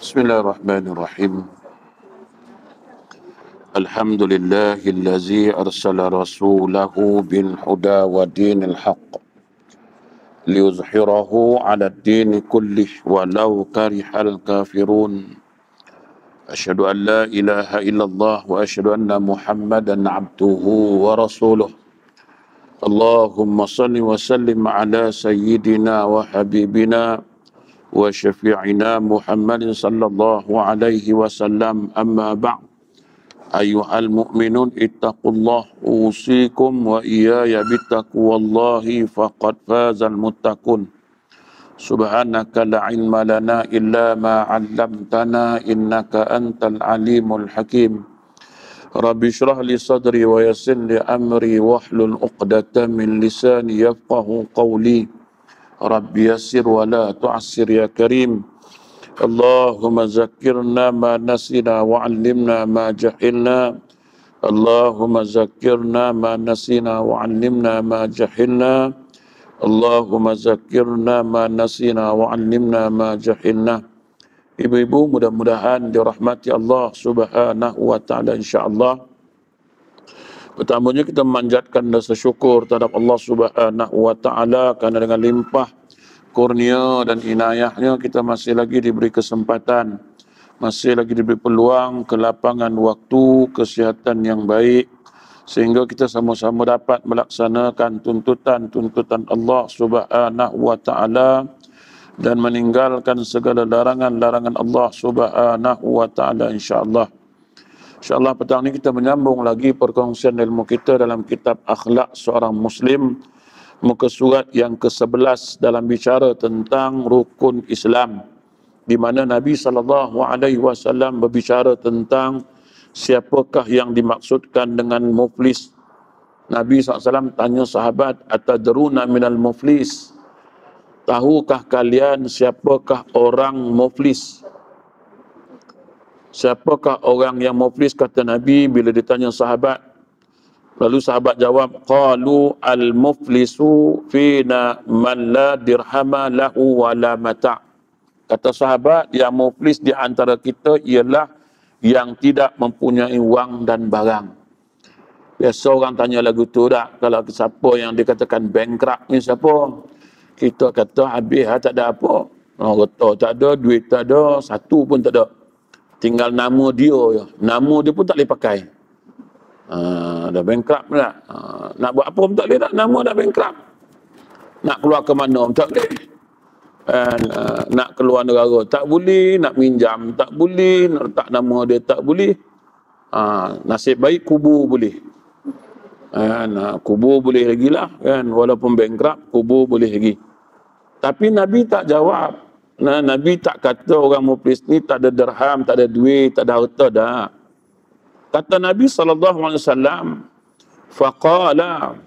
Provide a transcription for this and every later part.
Bismillahirrahmanirrahim. Alhamdulillahillazi arsala rasulahu bil huda wa dinil haqq liyuzhirahu 'ala ad-din kullih walau karihal kafirun. Asyhadu an la ilaha illallah wa asyhadu anna Muhammadan 'abduhu wa rasuluh. Allahumma salli wa sallim ala sayyidina wa habibina wa syafi'ina Muhammadin sallallahu alaihi wasallam, amma ba'd. Ayyuhal mu'minun ittaqullah, usikum wa iyaya bittaqwallahi faqad fazal muttaqun. Subhanaka la ilma lana illa ma 'allamtana innaka antal alimul hakim. Rabbi shrah li sadri wa yassir li amri wahlul 'uqdatam min lisani yafqahu qawli. Rabbi yassir wa la tu'assir ya karim. Allahumma zakkirna ma nasina wa 'allimna ma jahilna. Allahumma zakkirna ma nasina wa 'allimna ma jahilna. Allahumma zakkirna ma nasina wa 'allimna ma jahilna. Ibu-ibu, mudah-mudahan dirahmati Allah Subhanahu wa taala insya-Allah. Pertamanya kita memanjatkan rasa syukur terhadap Allah Subhanahu wa taala kerana dengan limpah kurnia dan inayahnya kita masih lagi diberi kesempatan, masih lagi diberi peluang, kelapangan waktu, kesihatan yang baik, sehingga kita sama-sama dapat melaksanakan tuntutan-tuntutan Allah Subhanahu wa taala dan meninggalkan segala larangan-larangan Allah Subhanahu wa taala insya-Allah. InsyaAllah petang ini kita menyambung lagi perkongsian ilmu kita dalam kitab Akhlak Seorang Muslim, muka surat yang ke-11 dalam bicara tentang rukun Islam, di mana Nabi SAW berbicara tentang siapakah yang dimaksudkan dengan muflis. Nabi SAW tanya sahabat, atadruna minal muflis? Tahukah kalian siapakah orang muflis? Siapakah orang yang muflis, kata Nabi bila ditanya sahabat. Lalu sahabat jawab, qalu al-muflisu fina man la dirhama lahu wa la mata'. Kata sahabat, yang muflis di antara kita ialah yang tidak mempunyai wang dan barang. Biasa orang tanya lagu tu tak, kalau siapa yang dikatakan bankrupt ni siapa? Kita kata habis tak ada apa. Harta tak ada, duit tak ada, satu pun tak ada. Tinggal nama dia je. Nama dia pun tak boleh pakai. Dah bankrupt tak? Nak buat apa pun tak boleh tak? Nama dah bankrupt. Nak keluar ke mana pun tak boleh. Nak keluar negara tak boleh. Nak minjam tak boleh. Nak letak nama dia tak boleh. Nasib baik kubur boleh. Kubur boleh lagi lah. Walaupun bankrupt, kubur boleh lagi. Tapi Nabi tak jawab. Nabi tak kata orang muflis ni tak ada dirham, tak ada duit, tak ada harta dah. Kata Nabi SAW, faqala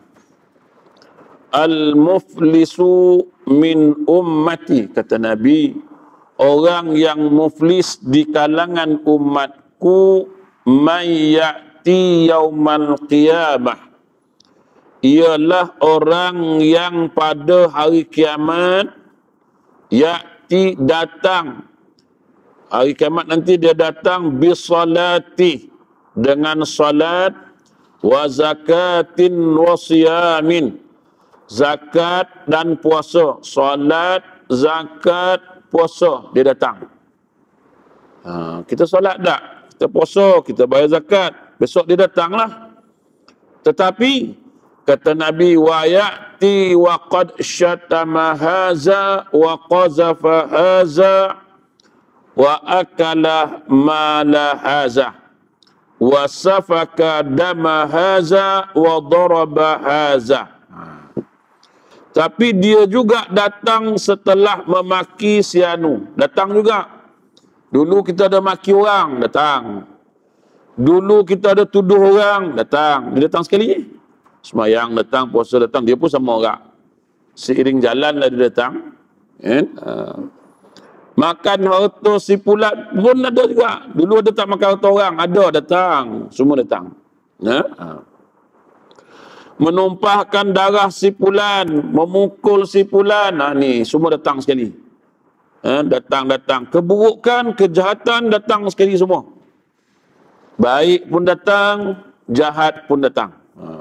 al-muflisu min ummati, kata Nabi, orang yang muflis di kalangan umatku, may ya'ti yaumal qiyamah, ialah orang yang pada hari kiamat, ya'ti datang, hari kiamat nanti dia datang, bisalati, dengan salat, wa zakatin wa siyamin, zakat dan puasa. Salat, zakat, puasa, dia datang. Kita salat tak? Kita puasa, kita bayar zakat, besok dia datanglah. Tetapi kata Nabi, wa ya'ti wa qad syatama haza wa qazafa haza wa akala mala haza wa safaka dama haza wa daraba haza. Tapi dia juga datang setelah memaki si anu. Datang juga. Dulu kita ada maki orang, datang. Dulu kita ada tuduh orang, datang. Dia datang sekali. Semayang datang, puasa datang, dia pun sama orang. Seiring jalan lah dia datang. Makan harta si pulat pun ada juga. Dulu ada tak makan harta orang? Ada, datang. Semua datang. Menumpahkan darah si pulan, memukul si pulan. Ni semua datang sekali. Datang-datang. Keburukan, kejahatan datang sekali semua. Baik pun datang, jahat pun datang.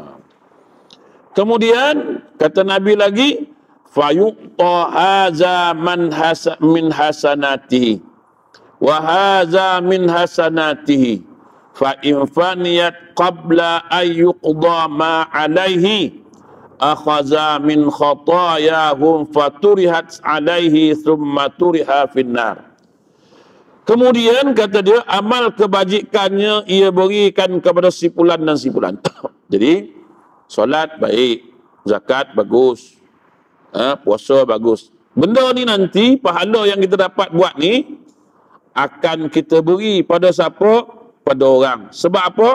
Kemudian kata Nabi lagi, fayuqta haza min hasanatihi wa haza min hasanatihi fa in faniyat qabla an yuqda ma alaihi akhadha min khatayahum faturihat alaihi thumma turiha finnar. Kemudian kata dia, amal kebajikannya ia berikan kepada si fulan dan si fulan. Jadi solat baik, zakat bagus, puasa bagus. Benda ni nanti pahala yang kita dapat buat ni akan kita beri pada siapa? Pada orang. Sebab apa?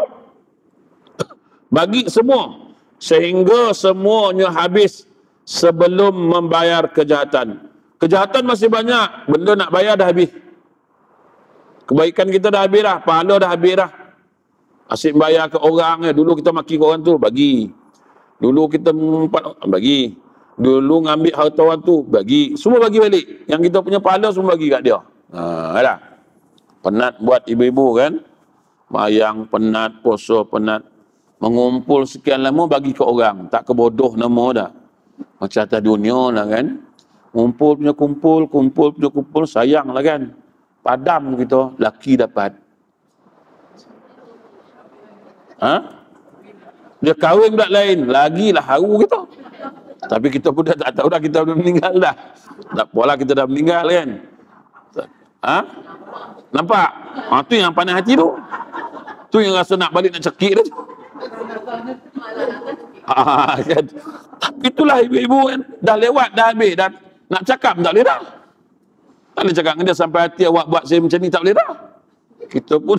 Bagi semua. Sehingga semuanya habis sebelum membayar kejahatan. Kejahatan masih banyak, benda nak bayar dah habis. Kebaikan kita dah habis dah, pahala dah habis dah. Asyik bayar ke orang, dulu kita maki ke orang tu, bagi. Dulu kita bagi. Dulu ngambil harta orang tu, bagi. Semua bagi balik. Yang kita punya pahala semua bagi kat dia. Alah. Penat buat ibu-ibu kan? Mayang penat, puasa penat. Mengumpul sekian lama bagi ke orang. Tak kebodoh nama dah. Macam atas dunia lah kan? Kumpul punya kumpul, sayang lah kan? Padam kita, laki dapat. Dia kahwin pula lain, lagilah haru kita. Tapi kita pun dah tak tahu dah, kita dah meninggal dah. Tak apalah, kita dah meninggal kan. Nampak? Tu yang panas hati tu. Tu yang rasa nak balik nak cekik tu. Kan? Tapi itulah ibu-ibu kan, dah lewat, dah habis, dah nak cakap tak boleh dah. Tak boleh cakap dengan dia sampai hati awak buat saya macam ni, tak boleh dah. Kita pun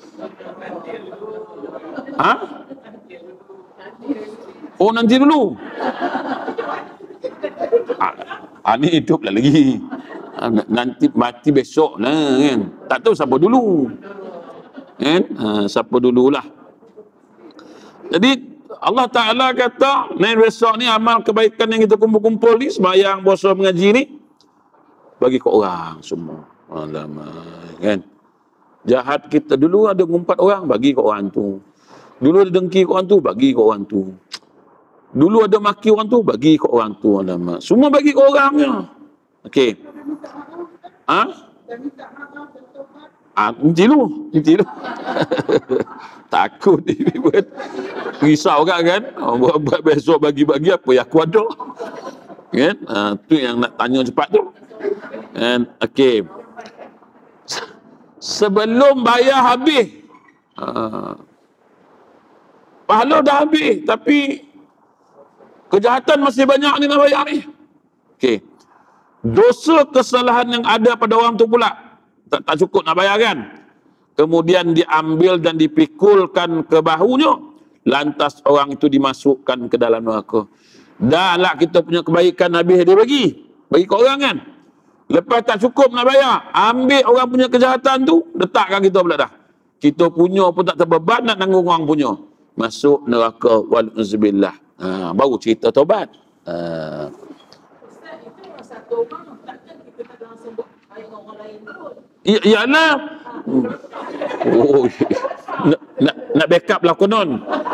oh nanti dulu. Ni hidup lah lagi. Nanti mati besok lah kan. Tak tahu siapa dulu. Kan? Siapa dululah. Jadi Allah Ta'ala kata, besok ni amal kebaikan yang kita kumpul-kumpul ni, sembahyang, puasa, mengaji ni, bagi ke orang semua. Alamak, kan? Jahat kita dulu ada ngumpat orang, bagi ke orang tu. Dulu ada dengki ke orang tu, bagi ke orang tu. Dulu ada maki orang tu, bagi ke orang tu. Alamak. Semua bagi ke orangnya. Okey. Nanti lu. Takut ibu risau kan? Buat besok bagi-bagi apa yang aku ada. Kan? Tu yang nak tanya cepat tu. And okey. Sebelum bayar habis. Pahala dah habis, tapi kejahatan masih banyak ni nak bayar ni. Okey. Dosa kesalahan yang ada pada orang tu pula tak cukup nak bayar kan? Kemudian diambil dan dipikulkan ke bahunya, lantas orang itu dimasukkan ke dalam neraka. Dah lah kita punya kebaikan habis dia bagi ke orang kan. Lepas tak cukup nak bayar, ambil orang punya kejahatan tu, letakkan kita pula dah. Kita punya pun tak terbeban nak tanggung orang punya. Masuk neraka, wal'uzubillah. Baru cerita taubat. Ustaz, itu satu orang, takkan kita tak langsung buat bayar orang lain pun. Iyalah. Nak backup lah konon.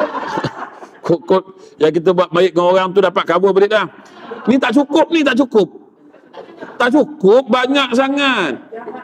Yang kita buat baik dengan orang tu dapat cover balik dah. Ni tak cukup, tak cukup, banyak sangat.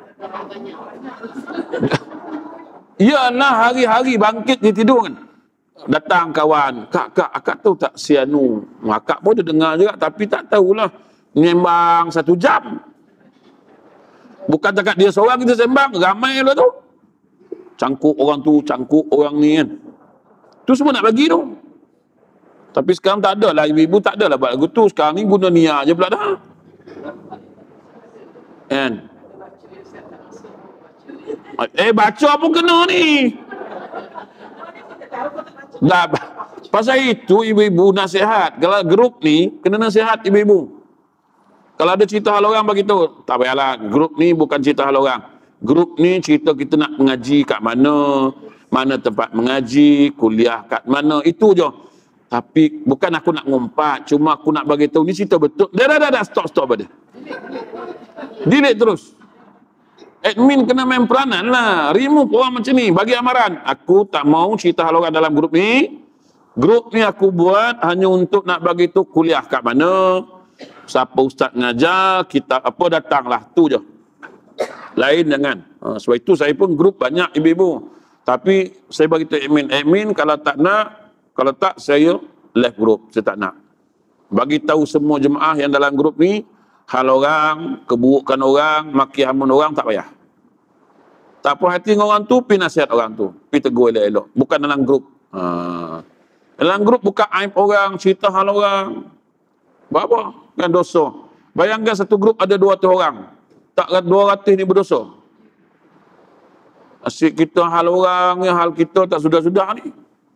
Iyalah, hari-hari bangkit dia tidur kan. Datang kawan, kak akak tahu tak si Anu? Akak pun dia dengar juga tapi tak tahulah. Nyembang 1 jam. Bukan cakap dia seorang kita sembang, ramai lah tu. Cangkuk orang tu, cangkuk orang ni kan. Tu semua nak bagi tu. Tapi sekarang tak ada lah, ibu-ibu tak ada lah buat lagu tu. Sekarang ni guna niat je pula dah. Kan? Baca pun kena ni. Dah, pasal itu ibu-ibu nasihat. Kalau grup ni, kena nasihat ibu-ibu. Kalau ada cerita hal orang bagi tahu, tak payahlah. Grup ni bukan cerita hal orang. Grup ni cerita kita nak mengaji kat mana, mana tempat mengaji, kuliah kat mana, itu je. Tapi bukan aku nak ngumpat, cuma aku nak bagi tahu ni cerita betul. Dah, stop pada. Delete terus. Admin kena main peranan lah. Remove orang macam ni, bagi amaran. Aku tak mau cerita hal orang dalam grup ni. Grup ni aku buat hanya untuk nak bagi tahu kuliah kat mana, siapa ustaz ngajar, kita apa datanglah, tu je. Lain jangan. Sebab itu saya pun grup banyak ibu-ibu. Tapi saya bagi tahu admin kalau tak nak, kalau tak saya left group, saya tak nak. Bagi tahu semua jemaah yang dalam grup ni, hal orang, keburukan orang, maki hamun orang tak payah. Tak puas hati dengan orang tu, pi nasihat orang tu, pi tegur elok-elok. Bukan dalam grup. Dalam grup buka aib orang, cerita hal orang. Buat apa? Kan dosa. Bayangkan satu grup ada 200 orang. Tak 200 ni berdosa. Asyik kita hal orang, hal kita tak sudah-sudah ni.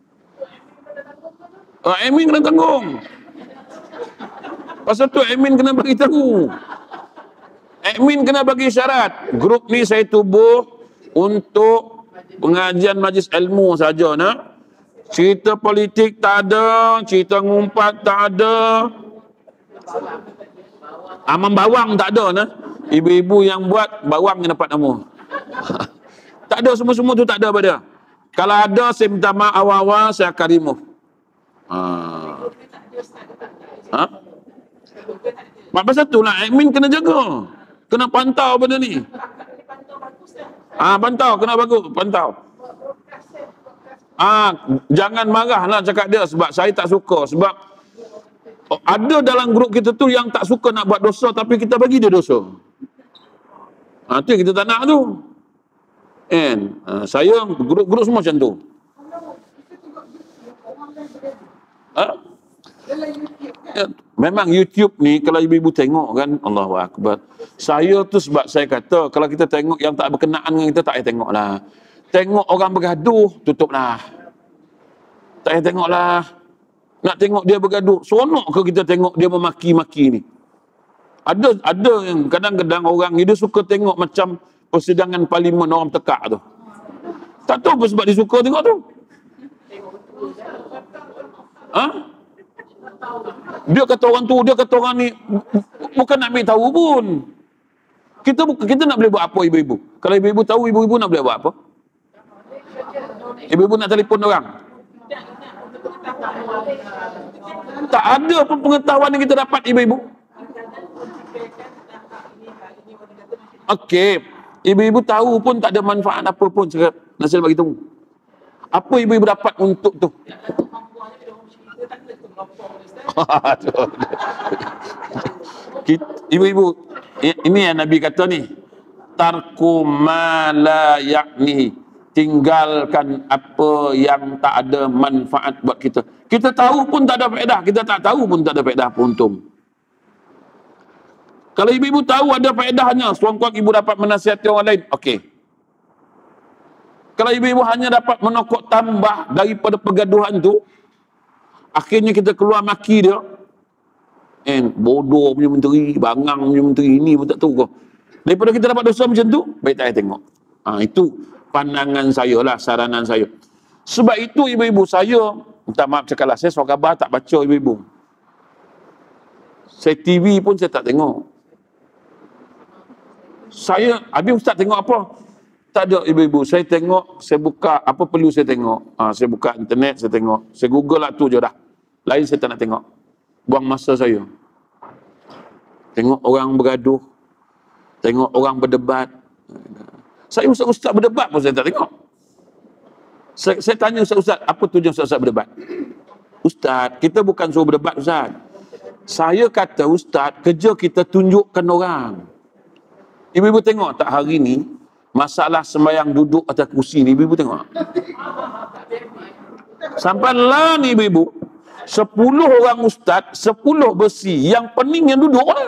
Admin kena tanggung. Pasal tu admin kena bagi tahu. Admin kena bagi syarat. Grup ni saya tubuh untuk pengajian majlis ilmu saja nak. Cerita politik tak ada, cerita ngumpat tak ada. Aman bawang tak ada nah. Ibu-ibu yang buat bawang yang dapat nama. Tak ada, semua-semua tu tak ada pada. Kalau ada saya minta maaf awal-awal, saya akan remove. Pasal tu lah admin kena jaga. Kena pantau benda ni. Pantau, kena bagus, pantau. Jangan marah lah cakap dia sebab saya tak suka. Sebab ada dalam grup kita tu yang tak suka nak buat dosa tapi kita bagi dia dosa. Tu yang kita tak nak tu. Saya grup semua macam tu. Memang YouTube ni kalau ibu-ibu tengok kan, Allahu Akbar. Saya tu sebab saya kata kalau kita tengok yang tak berkenaan dengan kita tak payah tengok lah. Tengok orang bergaduh, tutup lah. Tak payah tengok lah. Nak tengok dia bergaduh, seronok ke kita tengok dia memaki-maki ni? Ada yang kadang-kadang orang ni dia suka tengok macam persidangan parlimen orang tekak tu. Tak tahu apa sebab dia suka tengok tu. Dia kata orang tu, dia kata orang ni, bukan nak ambil tahu pun. Kita nak boleh buat apa ibu-ibu? Kalau ibu-ibu tahu, ibu-ibu nak boleh buat apa? Ibu-ibu nak telefon orang? Tak ada pun pengetahuan yang kita dapat ibu-ibu. Okey, ibu-ibu tahu pun tak ada manfaat apa pun. Nasir bagi tahu. Apa ibu-ibu dapat untuk tu? Ibu-ibu, ini yang Nabi kata ni, tarku ma la ya'nihi, tinggalkan apa yang tak ada manfaat buat kita. Kita tahu pun tak ada faedah, kita tak tahu pun tak ada faedah apa untung. Kalau ibu-ibu tahu ada faedahnya, seorang-seorang ibu dapat menasihati orang lain, okey. Kalau ibu-ibu hanya dapat menokok tambah daripada pergaduhan tu, akhirnya kita keluar maki dia, bodoh punya menteri, bangang punya menteri, ini pun tak tahu kau. Daripada kita dapat dosa macam tu, baik tak payah tengok. Itu pandangan saya lah, saranan saya. Sebab itu ibu-ibu saya, minta maaf cakaplah, saya surat khabar tak baca ibu-ibu. Saya TV pun saya tak tengok. Saya, habis ustaz tengok apa? Tak ada ibu-ibu, saya tengok, saya buka, apa perlu saya tengok. Saya buka internet, saya tengok. Saya google lah tu je dah. Lain saya tak nak tengok. Buang masa saya. Tengok orang bergaduh. Tengok orang berdebat. Saya ustaz-ustaz berdebat pun saya tak tengok. Saya tanya ustaz-ustaz, apa tujuan ustaz-ustaz berdebat? Ustaz, kita bukan suruh berdebat ustaz. Saya kata ustaz, kerja kita tunjukkan orang. Ibu-ibu tengok tak hari ni, masalah sembahyang duduk atas kursi ni, ibu-ibu tengok. Sampai lah ni ibu-ibu, 10 orang ustaz, 10 besi, yang pening yang duduk lah.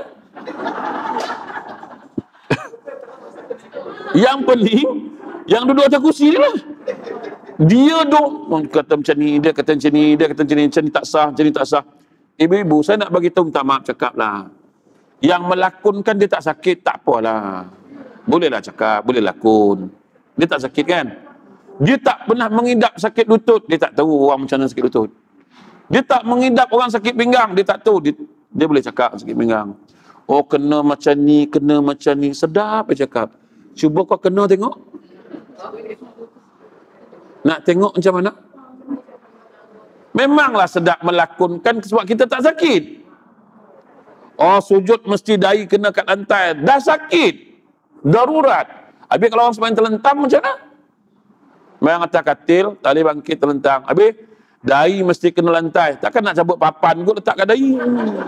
Yang pening, yang duduk atas kursi ni lah. Dia duk kata macam ni, dia kata macam ni, dia kata macam ni, macam ni tak sah, macam ni tak sah. Ibu-ibu, saya nak bagi tahu, minta maaf cakap lah. Yang melakonkan dia tak sakit, tak apalah. Bolehlah cakap, boleh lakon. Dia tak sakit kan? Dia tak pernah mengidap sakit lutut, dia tak tahu orang macam mana sakit lutut. Dia tak mengidap orang sakit pinggang, dia tak tahu. Dia boleh cakap sakit pinggang. Oh, kena macam ni, kena macam ni. Sedap dia cakap. Cuba kau kena tengok. Nak tengok macam mana? Memanglah sedap melakonkan sebab kita tak sakit. Oh, sujud mesti dahi kena kat lantai. Dah sakit. Darurat. Habis kalau orang sembahyang terlentang macam mana? Sembahyang atas katil, tak boleh bangkit terlentang. Habis, dahi mesti kena lantai. Takkan nak cabut papan kot letak kat dahi.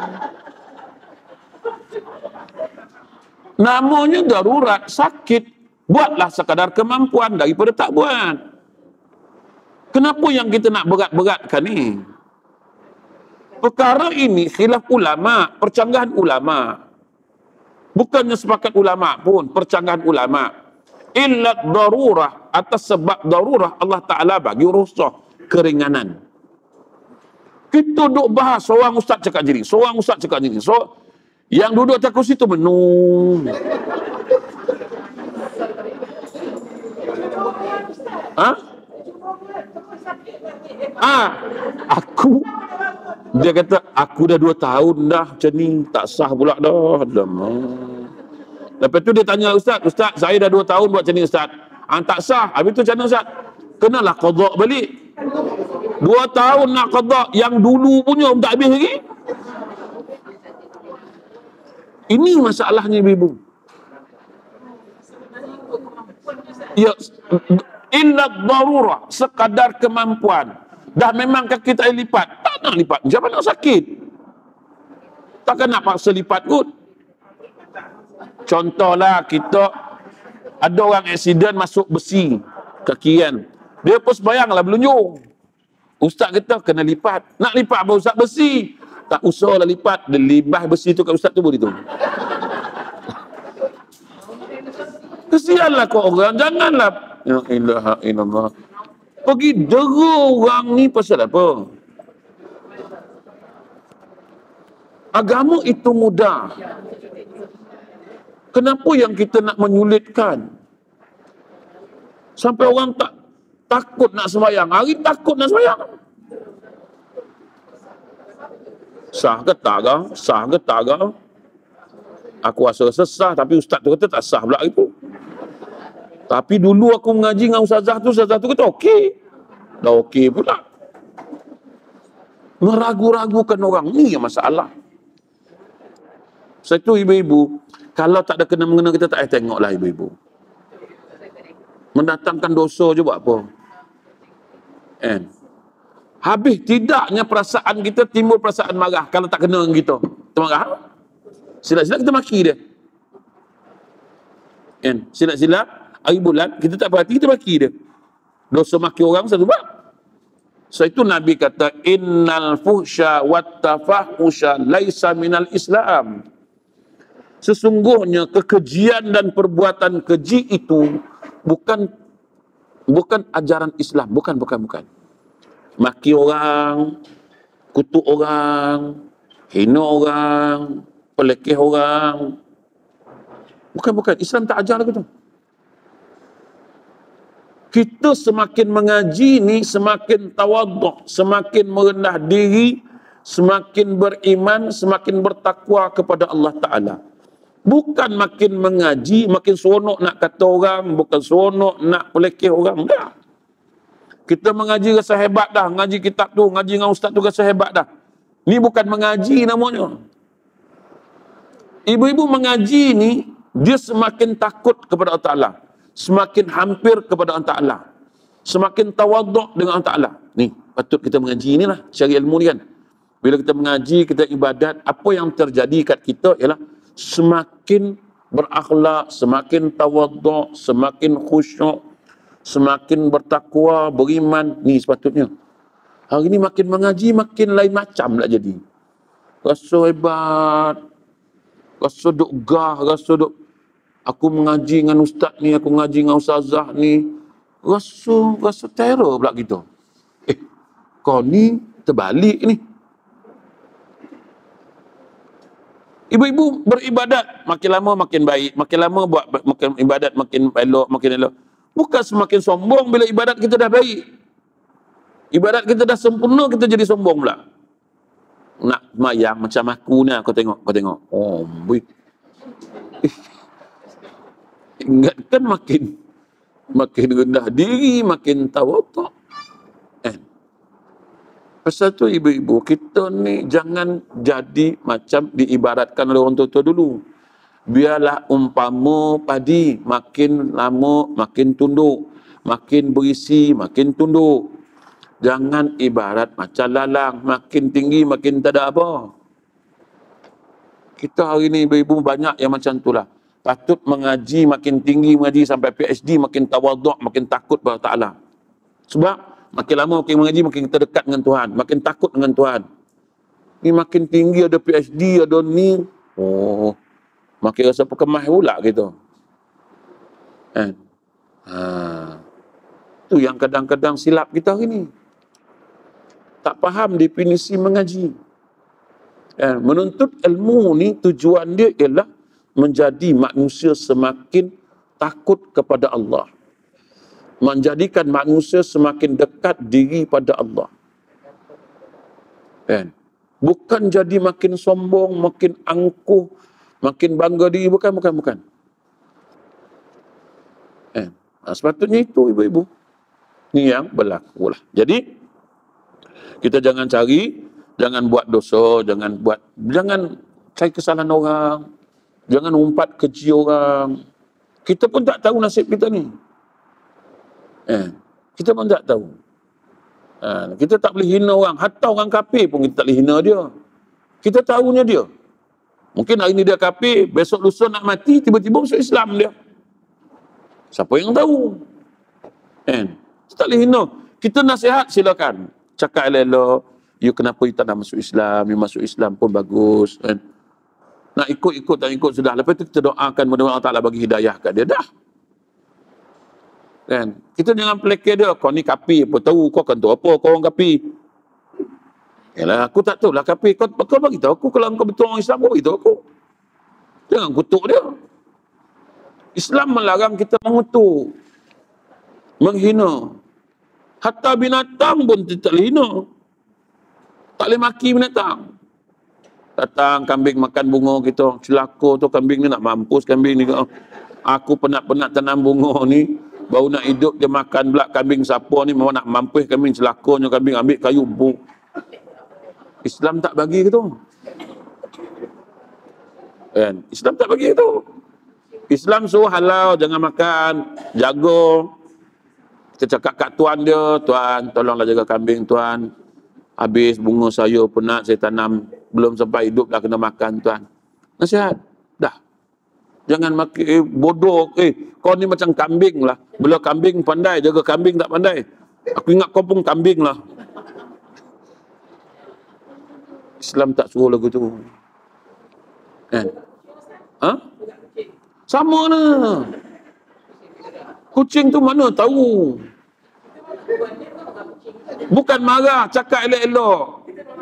Namanya darurat, sakit. Buatlah sekadar kemampuan daripada tak buat. Kenapa yang kita nak berat-beratkan ni? Perkara ini khilaf ulama, percanggahan ulama. Bukannya sepakat ulama pun, percanggahan ulama. Illa darurah, atas sebab darurah Allah Ta'ala bagi rukhsah, keringanan. Kita duk bahas, seorang ustaz cakap jadi, seorang ustaz cakap jadi. So, yang duduk atas kursi tu menung. Ha? Aku, dia kata, aku dah 2 tahun dah macam ni, tak sah pula dah. Lepas tu dia tanya ustaz, saya dah 2 tahun buat macam ni ustaz. Tak sah. Habis tu macam mana ustaz? Kenalah qada balik. 2 tahun nak qada, yang dulu punya tak habis lagi. Ini masalahnya ibu-ibu. Ya, illa darurah, sekadar kemampuan. Dah memangkah kita lipat? Tak nak lipat. Macam mana sakit? Takkan nak paksa lipat kot. Contohlah kita ada orang aksiden masuk besi kaki kan. Dia pun sembayanglah berlunjung. Ustaz kata kena lipat. Nak lipat apa ustaz? Besi. Tak usahlah lipat. Dia libah besi tu kat ustaz tu boleh tu. Kesianlah kau orang. Janganlah. Ya ilaha illallah. Pergi dera orang ni pasal apa? Agama itu mudah. Kenapa yang kita nak menyulitkan? Sampai orang tak takut nak sembahyang. Hari takut nak sembahyang. Sah ke tak kau? Sah ke tak kau? Aku rasa sah, tapi ustaz tu kata tak sah pula itu. Tapi dulu aku mengaji dengan ustazah tu kata okey. Dah okey pula. Meragu-ragukan orang. Ni yang masalah. Satu ibu-ibu, kalau tak ada kena-mengena kita tak payah tengoklah ibu-ibu. Mendatangkan dosa je buat apa? Habis tidaknya perasaan kita timbul perasaan marah kalau tak kena dengan kita. Kita marah. Silap-silap kita maki dia. Silap-silap hari bulan, kita tak perhati, kita maki dia. Dosa maki orang satu bab. So itu Nabi kata, innal fuhsya wat tafahusya laisa minal Islam. Sesungguhnya kekejian dan perbuatan keji itu bukan ajaran Islam, bukan. Maki orang, kutuk orang, hina orang, pelekeh orang. Bukan. Islam tak ajar begitu. Kita semakin mengaji ni, semakin tawaduk, semakin merendah diri, semakin beriman, semakin bertakwa kepada Allah Ta'ala. Bukan makin mengaji, makin seronok nak kata orang, bukan seronok nak pelekeh orang. Dah. Kita mengaji rasa hebat dah, ngaji kitab tu, ngaji dengan ustaz tu rasa hebat dah. Ni bukan mengaji namanya. Ibu-ibu mengaji ni, dia semakin takut kepada Allah Ta'ala. Semakin hampir kepada Allah Ta'ala. Semakin tawaduk dengan Allah Ta'ala. Ni, patut kita mengaji ni lah. Cari ilmu ni kan. Bila kita mengaji, kita ibadat, apa yang terjadi kat kita ialah semakin berakhlak, semakin tawaduk, semakin khusyuk, semakin bertakwa, beriman. Ni sepatutnya. Hari ni makin mengaji, makin lain macam lah jadi. Rasa hebat. Rasa duk gah, rasa duk aku mengaji dengan ustaz ni, aku mengaji dengan ustazah ni. Rasa terror pula kita. Kau ni terbalik ni. Ibu-ibu beribadat, makin lama makin baik. Makin lama buat makin ibadat, makin elok, makin elok. Bukan semakin sombong bila ibadat kita dah baik. Ibadat kita dah sempurna, kita jadi sombong pula. Nak mayang macam aku ni, kau tengok. Oh, boy. Ingatkan makin rendah diri, makin tawaduk. Pasal tu ibu-ibu, kita ni jangan jadi macam diibaratkan oleh orang tua-tua dulu. Biarlah umpama padi, makin lama makin tunduk, makin berisi makin tunduk. Jangan ibarat macam lalang, makin tinggi makin tak ada apa. Kita hari ni ibu-ibu banyak yang macam itulah. Patut mengaji, makin tinggi mengaji sampai PhD, makin tawaduk, makin takut kepada Ta'ala. Sebab makin lama makin mengaji, makin kita dekat dengan Tuhan, makin takut dengan Tuhan. Ni makin tinggi ada PhD, ada ni. Oh, makin rasa perkemah pula gitu. Kan? Tu yang kadang-kadang silap kita hari ni. Tak faham definisi mengaji. Menuntut ilmu ni tujuan dia ialah menjadi manusia semakin takut kepada Allah. Menjadikan manusia semakin dekat diri pada Allah. Bukan jadi makin sombong, makin angkuh, makin bangga diri. Bukan. Sepatutnya itu ibu-ibu. Ini yang berlaku lah. Jadi, kita jangan buat dosa, jangan cari kesalahan orang, jangan umpat keji orang. Kita pun tak tahu nasib kita ni. Kita pun tak tahu. Kita tak boleh hina orang. Hatta orang kafir pun kita tak boleh hina dia. Kita tahunya dia. Mungkin hari ni dia kafir, besok lusa nak mati, tiba-tiba masuk Islam dia. Siapa yang tahu? Kita tak boleh hina. Kita nasihat silakan. Cakap elok-elok, you kenapa you tak nak masuk Islam, you masuk Islam pun bagus. Nak ikut tak ikut sudah. Lepas tu kita doakan mudah-mudahan Allah Ta'ala bagi hidayah kat dia. Dah. Kita jangan pelekeh dia. Kau ni kafir, apa tahu kau kan tu apa, kau orang kafir. Yalah, aku tak tahu lah kafir. Kau bagi tahu aku, kalau kau betul orang Islam, kau bagi tahu aku. Jangan kutuk dia. Islam melarang kita mengutuk, menghina. Hatta binatang pun tak boleh hina. Tak boleh maki binatang. Datang kambing makan bunga kita. Celaka tu kambing ni nak mampus kambing ni. Aku penat-penat tanam bunga ni. Baru nak hidup dia makan pula kambing siapa ni. Mau nak mampus kambing, celakanya kambing ambil kayu buk. Islam tak bagi ke tu? Islam tak bagi ke tu? Islam suruh halal, jangan makan, jaga. Kita cakap kat tuan dia, tuan tolonglah jaga kambing tuan. Habis bunga saya penat saya tanam, belum sampai hidup dah kena makan tuan. Nasihat. Dah. Jangan makin bodoh. Kau ni macam kambing lah. Bila kambing pandai, jaga kambing tak pandai. Aku ingat kau pun kambing lah. Islam tak suruh lagu tu. Sama lah. Kucing tu mana tahu. Bukan marah, cakap elok-elok.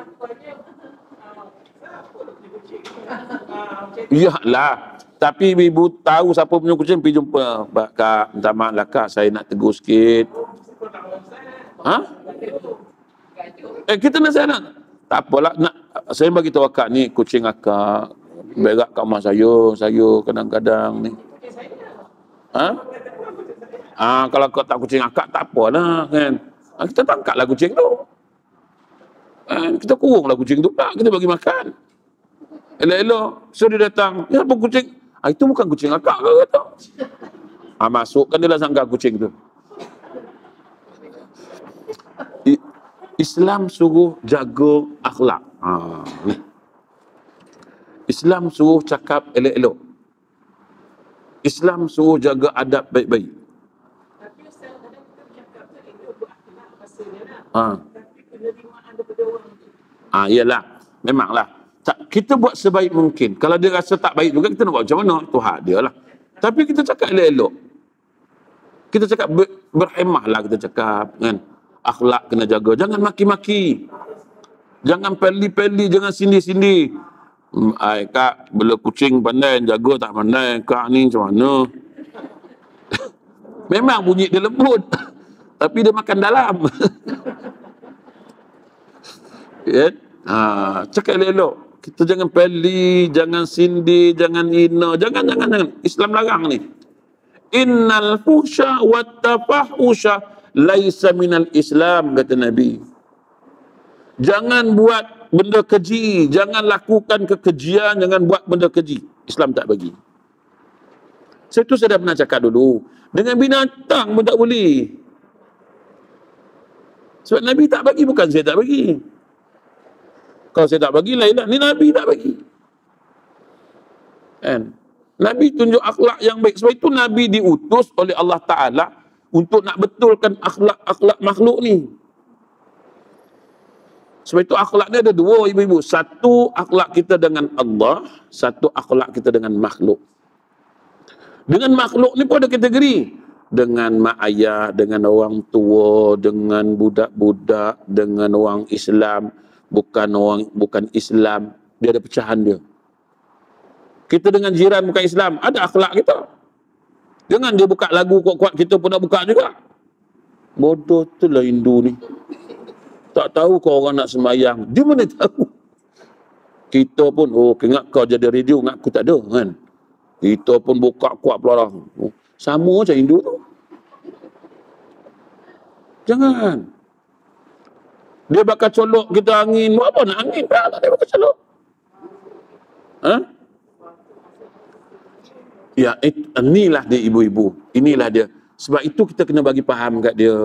Iyalah. Tapi ibu tahu siapa punya kucing, pergi jumpa. Kak, minta maaf lah kak, saya nak tegur sikit. Kita nasihat. Tak apalah. Saya bagi tahu akak ni, kucing akak berak kat rumah saya kadang-kadang ni. Kalau kau tak kucing akak, tak apalah kan. Kita tangkaplah kucing tu. Kita kurunglah kucing tu. Kita bagi makan. Elok-elok. So dia datang. Ya, apa kucing? Itu bukan kucing akak kau kata. Masukkan dia lah sangka kucing tu. Islam suruh jaga akhlak. Islam suruh cakap elok-elok. Islam suruh jaga adab baik-baik. Tapi kadang-kadang kita cakap tu elok berakhlak maksudnya lah. Tapi penerimaan daripada orang tu. Iyalah. Memanglah. Kita buat sebaik mungkin. Kalau dia rasa tak baik juga, kita nak buat macam mana? Itu hak dia lah. Tapi kita cakap elok-elok. Kita cakap berhemah lah kita cakap. Kan? Akhlak kena jaga. Jangan maki-maki. Jangan peli-peli. Jangan sindi-sindi. Kak, bila kucing pandai jaga tak pandai. Kak ni macam mana? Memang bunyi dia lembut. Tapi dia makan dalam. Ya? Cakap elok-elok. Kita jangan peli, jangan sindir, jangan hina, jangan. Islam larang ni. Innal fusha wat tafahusha laisa minal Islam, kata Nabi. Jangan buat benda keji, jangan lakukan kekejian, jangan buat benda keji. Islam tak bagi. Saya dah pernah cakap dulu. Dengan binatang pun tak boleh. Sebab Nabi tak bagi, bukan saya tak bagi. Kalau saya tak bagi, lain lah. Ni Nabi tak bagi. Kan? Nabi tunjuk akhlak yang baik. Sebab itu Nabi diutus oleh Allah Ta'ala untuk nak betulkan akhlak makhluk ni. Sebab itu akhlak ni ada dua, ibu-ibu. Satu akhlak kita dengan Allah, satu akhlak kita dengan makhluk. Dengan makhluk ni pun ada kategori. Dengan mak ayah, dengan orang tua, dengan budak-budak, dengan orang Islam, bukan Islam, dia ada pecahan dia. Kita dengan jiran bukan Islam, ada akhlak kita. Jangan dia buka lagu kuat-kuat, kita pun nak buka juga. Bodoh tu lah Hindu ni. Tak tahu kau orang nak sembahyang, dia mana tahu. Kita pun, ingat kau jadi radio, ingat aku tak ada kan. Kita pun buka kuat pula lah. Sama macam Hindu tu. Jangan. Dia bakal colok kita angin. Buat apa nak angin? Tak, dia bakal colok. Ya, inilah dia ibu-ibu. Inilah dia. Sebab itu kita kena bagi faham kat dia.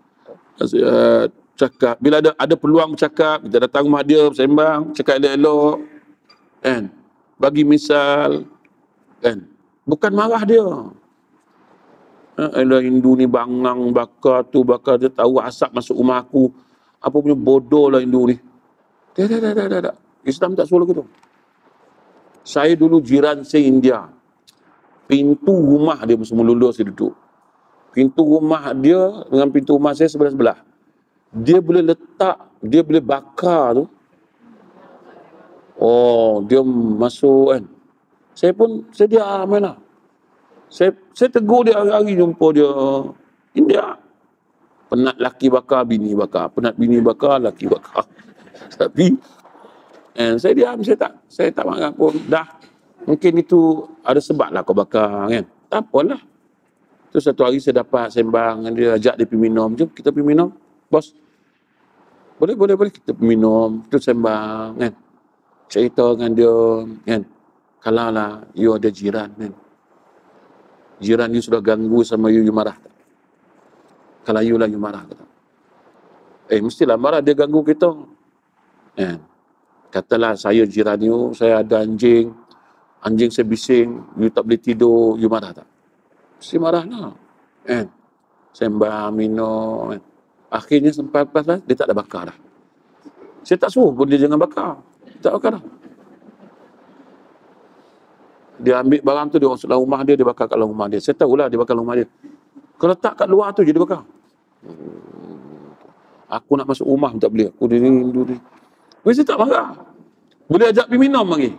Cakap. Bila ada peluang bercakap, kita datang rumah dia, bersembang, cakap elok-elok. Kan? Bagi misal. Kan? Bukan marah dia. Elah Hindu ni bangang, bakar dia tahu asap masuk rumah aku. Apa punya bodoh lah Hindu ni. Tak. Islam tak suruh gitu. Saya dulu jiran saya India. Pintu rumah dia semua lulus dia duduk. Pintu rumah dia dengan pintu rumah saya sebelah-sebelah. Dia boleh letak, dia boleh bakar tu. Dia masuk kan. Saya diam lah. Saya tegur dia hari-hari jumpa dia. India. Penat laki bakar, bini bakar. Penat bini bakar, laki bakar. Tapi, saya diam, saya tak marah pun. Dah, mungkin itu ada sebab lah kau bakar kan. Tak apalah. Tu satu hari saya dapat sembang dengan dia, ajak dia pergi minum. Jom kita pergi minum. Bos, boleh. Kita pergi minum. Tu sembang kan. Cerita dengan dia kan. Kalau lah, you ada jiran kan. Jiran you sudah ganggu sama you marah tak? Kalau you lah you marah tak? Mestilah marah, dia ganggu kita. Katalah saya jiran you, saya ada anjing saya bising, you tak boleh tidur, you marah tak? Mesti marah lah. Sembang, minum. Akhirnya sampai lepas dia tak ada bakar dah. Saya tak suruh pun dia jangan bakar. Tak bakar dah. Dia ambil barang tu, dia masuk dalam rumah dia bakar kat dalam rumah dia. Saya tahulah dia bakar rumah dia. Kalau tak kat luar tu je dia bakar. Aku nak masuk rumah tak boleh. Aku dia ni. Saya tak marah. Boleh ajak pergi minum lagi.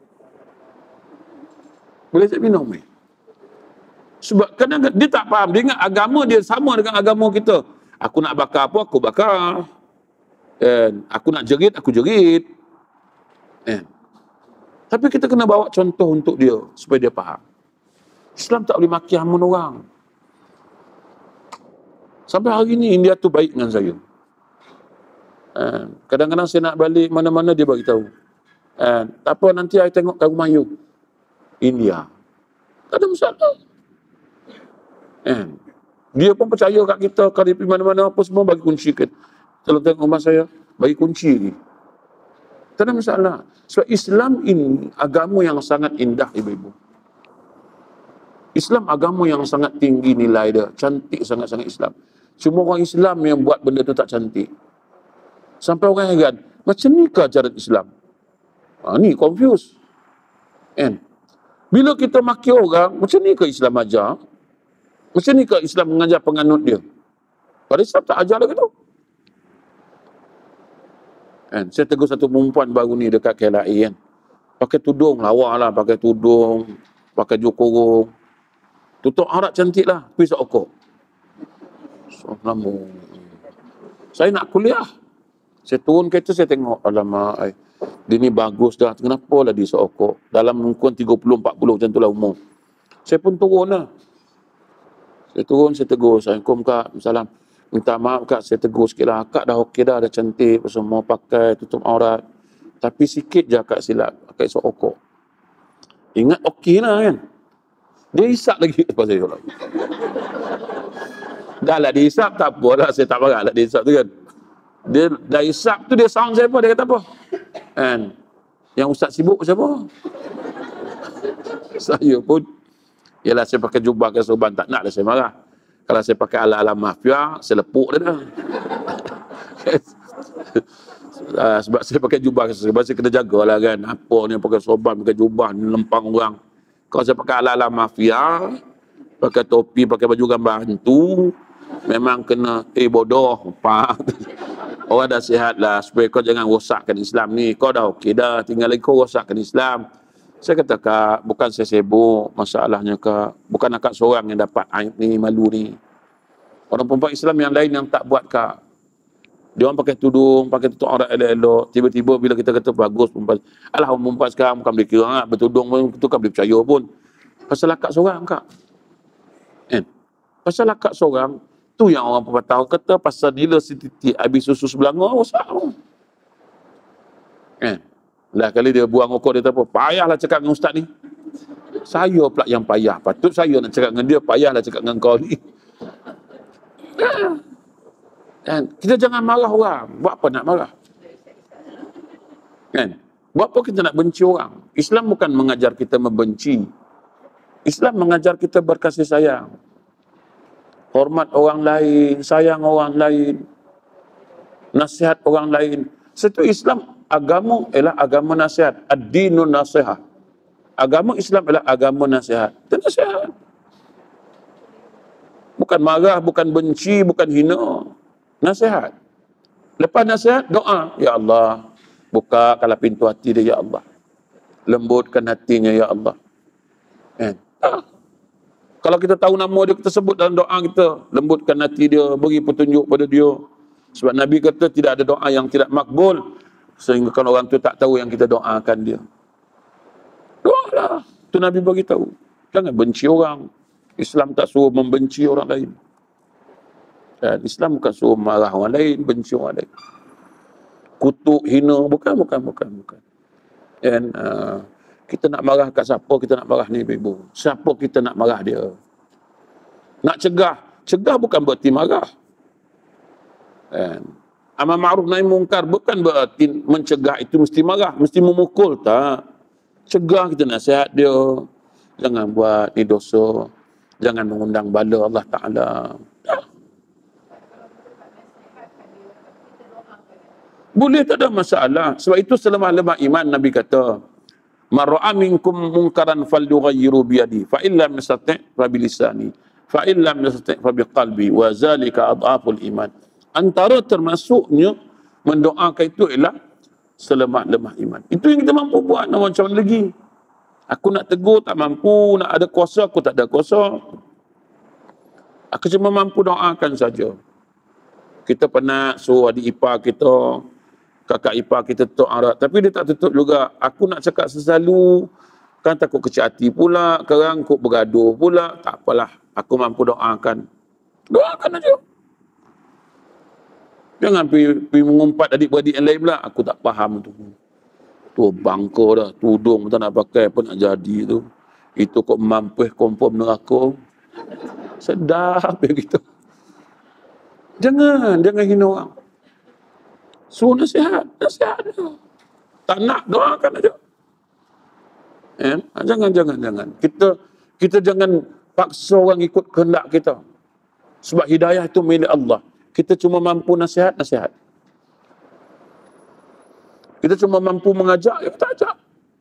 Boleh ajak minum lagi. Sebab kadang-kadang dia tak faham. Dia ingat agama dia sama dengan agama kita. Aku nak bakar apa, aku bakar. Aku nak jerit, aku jerit. Tapi kita kena bawa contoh untuk dia supaya dia faham. Islam tak boleh maki hamun orang. Sampai hari ni India tu baik dengan saya. Kadang-kadang saya nak balik mana-mana dia bagi tahu. Tak apa, nanti saya tengok kat rumah you. India. Tak ada masalah. Dia pun percaya kat kita, kalau dia pergi mana-mana apa semua bagi kunci kita. Kalau tengok rumah saya, bagi kunci ni. Tak ada masalah. Sebab Islam ini agama yang sangat indah, ibu-ibu. Islam agama yang sangat tinggi nilai dia. Cantik sangat-sangat Islam. Cuma orang Islam yang buat benda tu tak cantik. Sampai orang heran, macam ni ke ajaran Islam? Ni confused. Bila kita maki orang, macam ni ke Islam ajar? Macam ni ke Islam mengajar penganut dia? Pada Islam tak ajar lagi tu. Saya tegur satu perempuan baru ni dekat KLIA kan. Pakai tudung, lawa lah, pakai tudung, pakai jokorong. Tutup aurat cantik lah, pergi seokok. Saya nak kuliah. Saya turun kereta, saya tengok, alamak, dia ni bagus dah. Kenapa lah dia seokok? Dalam kurang 30-40 macam tu lah umur. Saya pun turun lah. Saya turun, saya tegur. Assalamualaikum Kak, salam. Minta maaf Kak, saya tegur sikit lah. Kak dah okey dah, dah cantik. Semua pakai, tutup aurat. Tapi sikit je Kak silap. Kak seokok. Ingat okey lah kan. Dia hisap lagi. Lepas saya lah. Dah lah dia hisap, tak apa lah. Saya tak marah lah dia hisap tu kan. Dia dah hisap tu, dia sound saya apa? Dia kata apa? Kan? Yang ustaz sibuk siapa? Saya pun, yalah saya pakai jubah ke sorban, tak nak lah saya marah. Kalau saya pakai ala-ala mafia, saya lepuk dia dah. Sebab saya pakai jubah ke sorban, saya kena jagalah kan. Apa ni pakai sorban, pakai jubah, ni lempang orang. Kalau saya pakai ala-ala mafia, pakai topi, pakai baju gambar hantu, memang kena, bodoh. Orang dah sihat lah, supaya kau jangan rosakkan Islam ni. Kau dah okey dah, tinggal lagi kau rosakkan Islam. Saya kata, Kak, bukan saya sibuk masalahnya, Kak. Bukan akak seorang yang dapat aib ni, malu ni. Orang perempuan Islam yang lain yang tak buat, Kak. Dia orang pakai tudung, pakai tutup aurat elok-elok. Tiba-tiba bila kita kata bagus perempuan. Alah, orang perempuan sekarang bukan boleh kira, bertudung pun, itu kan boleh percaya pun. Pasal akak seorang, Kak. Kan? Pasal akak seorang, tu yang orang perempuan tahu kata, pasal nila si titik habis susu sebelanga, rosak. Kan? Lah kali dia buang rokok, dia kata apa? Payahlah cakap dengan ustaz ni. Saya pula yang payah. Patut saya nak cakap dengan dia, payahlah cakap dengan kau ni. Kan? Kita jangan marah orang. Buat apa nak marah? Kan? Buat apa kita nak benci orang? Islam bukan mengajar kita membenci. Islam mengajar kita berkasih sayang. Hormat orang lain, sayang orang lain, nasihat orang lain. Satu Islam, agama ialah agama nasihat. Ad-dinun nasihah. Agama Islam ialah agama nasihat. Itu nasihat. Bukan marah, bukan benci, bukan hina. Nasihat. Lepas nasihat, doa. Ya Allah, bukakanlah pintu hati dia, ya Allah. Lembutkan hatinya, ya Allah. Kan? Kalau kita tahu nama dia, kita sebut dalam doa kita. Lembutkan hati dia, beri petunjuk pada dia. Sebab Nabi kata tidak ada doa yang tidak makbul. Sehingga kalau orang tu tak tahu yang kita doakan dia. Doalah. Itu Nabi bagi tahu. Jangan benci orang. Islam tak suruh membenci orang lain. Dan Islam bukan suruh marah orang lain, benci orang lain. Kutuk, hina, bukan. Dan kita nak marah kat siapa, kita nak marah ni, ibu. Siapa kita nak marah dia. Nak cegah. Cegah bukan berarti marah. Amal ma'ruf nahi mungkar bukan berarti mencegah itu mesti marah, mesti memukul, tak. Cegah, kita nasihat dia. Jangan buat ni dosa. Jangan mengundang bala Allah Ta'ala. Boleh, tak ada masalah. Sebab itu selemah-lemah iman Nabi kata, man ra'a minkum munkaran falyughayyiru biyadi fa illam yastati' fa bilisani fa illam yastati' fa biqalbi wa zalika adhaful iman. Antara termasuknya mendoakan itu ialah selemah-lemah iman. Itu yang kita mampu buat. Nak macam mana lagi? Aku nak tegur tak mampu, nak ada kuasa aku tak ada kuasa. Aku cuma mampu doakan saja. Kita pernah suruh adik ipar kita, kakak ipar kita tutup aurat, tapi dia tak tutup juga. Aku nak cakap selalu, kan takut kecil hati pula, sekarang kok bergaduh pula. Tak apalah, aku mampu doakan. Doakan aja. Jangan pergi mengumpat adik-beradik yang lain pula. Aku tak faham tu. Tu bangka dah, tudung tak nak pakai pun nak jadi tu. Itu kok mampus confirm neraka. Sedap begitu. Jangan hina orang. Suruh nasihat dia. Tak nak, doakan aja. Jangan. Kita jangan paksa orang ikut kehendak kita. Sebab hidayah itu milik Allah. Kita cuma mampu nasihat. Kita cuma mampu mengajak, ya kita ajak.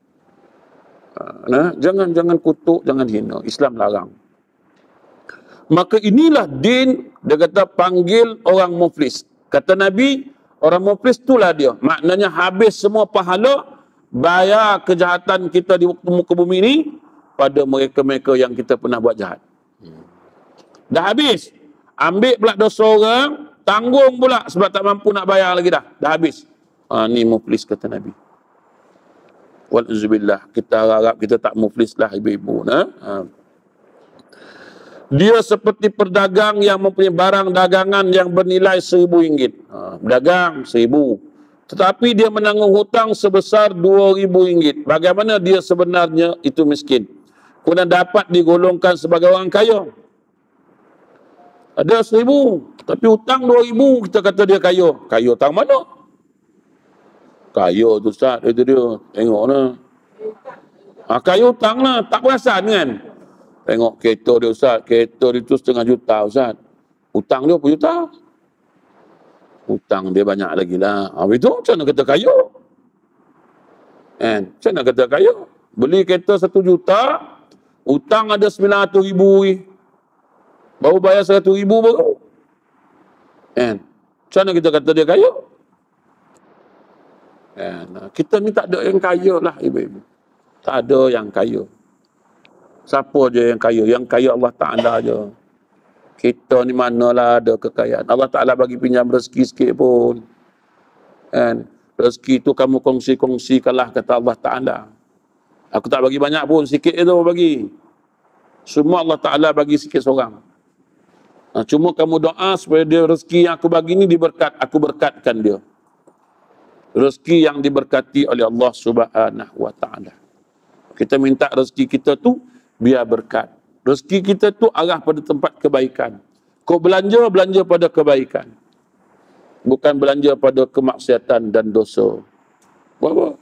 Jangan kutuk, jangan hina. Islam larang. Maka inilah din, dia kata panggil orang muflis. Kata Nabi, orang muflis itulah dia. Maknanya habis semua pahala, bayar kejahatan kita di waktu muka bumi ini pada mereka-mereka yang kita pernah buat jahat. Dah habis. Ambil pula dosa orang, tanggung pula sebab tak mampu nak bayar lagi dah habis. Ni muflis kata Nabi. Wal'uzubillah, kita harap kita tak muflis lah ibu-ibu. Dia seperti perdagang yang mempunyai barang dagangan yang bernilai RM1,000. Berdagang RM1,000. Tetapi dia menanggung hutang sebesar RM2,000. Bagaimana dia sebenarnya itu miskin? Kemudian dapat digolongkan sebagai orang kaya. Ada RM1,000, tapi hutang RM2,000, kita kata dia kaya. Kaya hutang mana? Kaya tu Ustaz, itu dia. Tengok lah. Kaya hutang lah, tak perasan kan? Tengok kereta dia Ustaz, kereta dia tu RM1,5 juta Ustaz. Hutang dia berapa juta? Hutang dia banyak lagi lah. Habis tu macam mana kata kaya? Macam mana kata kaya? Beli kereta RM1 juta, hutang ada RM900,000. Baru bayar RM100,000 baru. Macam mana kita kata dia kaya? Kita ni tak ada yang kaya lah ibu-ibu. Tak ada yang kaya. Siapa je yang kaya? Yang kaya Allah Ta'ala je. Kita ni manalah ada kekayaan. Allah Ta'ala bagi pinjam rezeki sikit pun. Rezeki tu kamu kongsi-kongsikanlah kata Allah Ta'ala. Aku tak bagi banyak pun, sikit je tu bagi. Semua Allah Ta'ala bagi sikit seorang. Cuma kamu doa supaya dia rezeki yang aku bagi ni aku berkatkan dia. Rezeki yang diberkati oleh Allah Subhanahu wa Ta'ala. Kita minta rezeki kita tu biar berkat. Rezeki kita tu arah pada tempat kebaikan. Kau belanja pada kebaikan. Bukan belanja pada kemaksiatan dan dosa. Apa?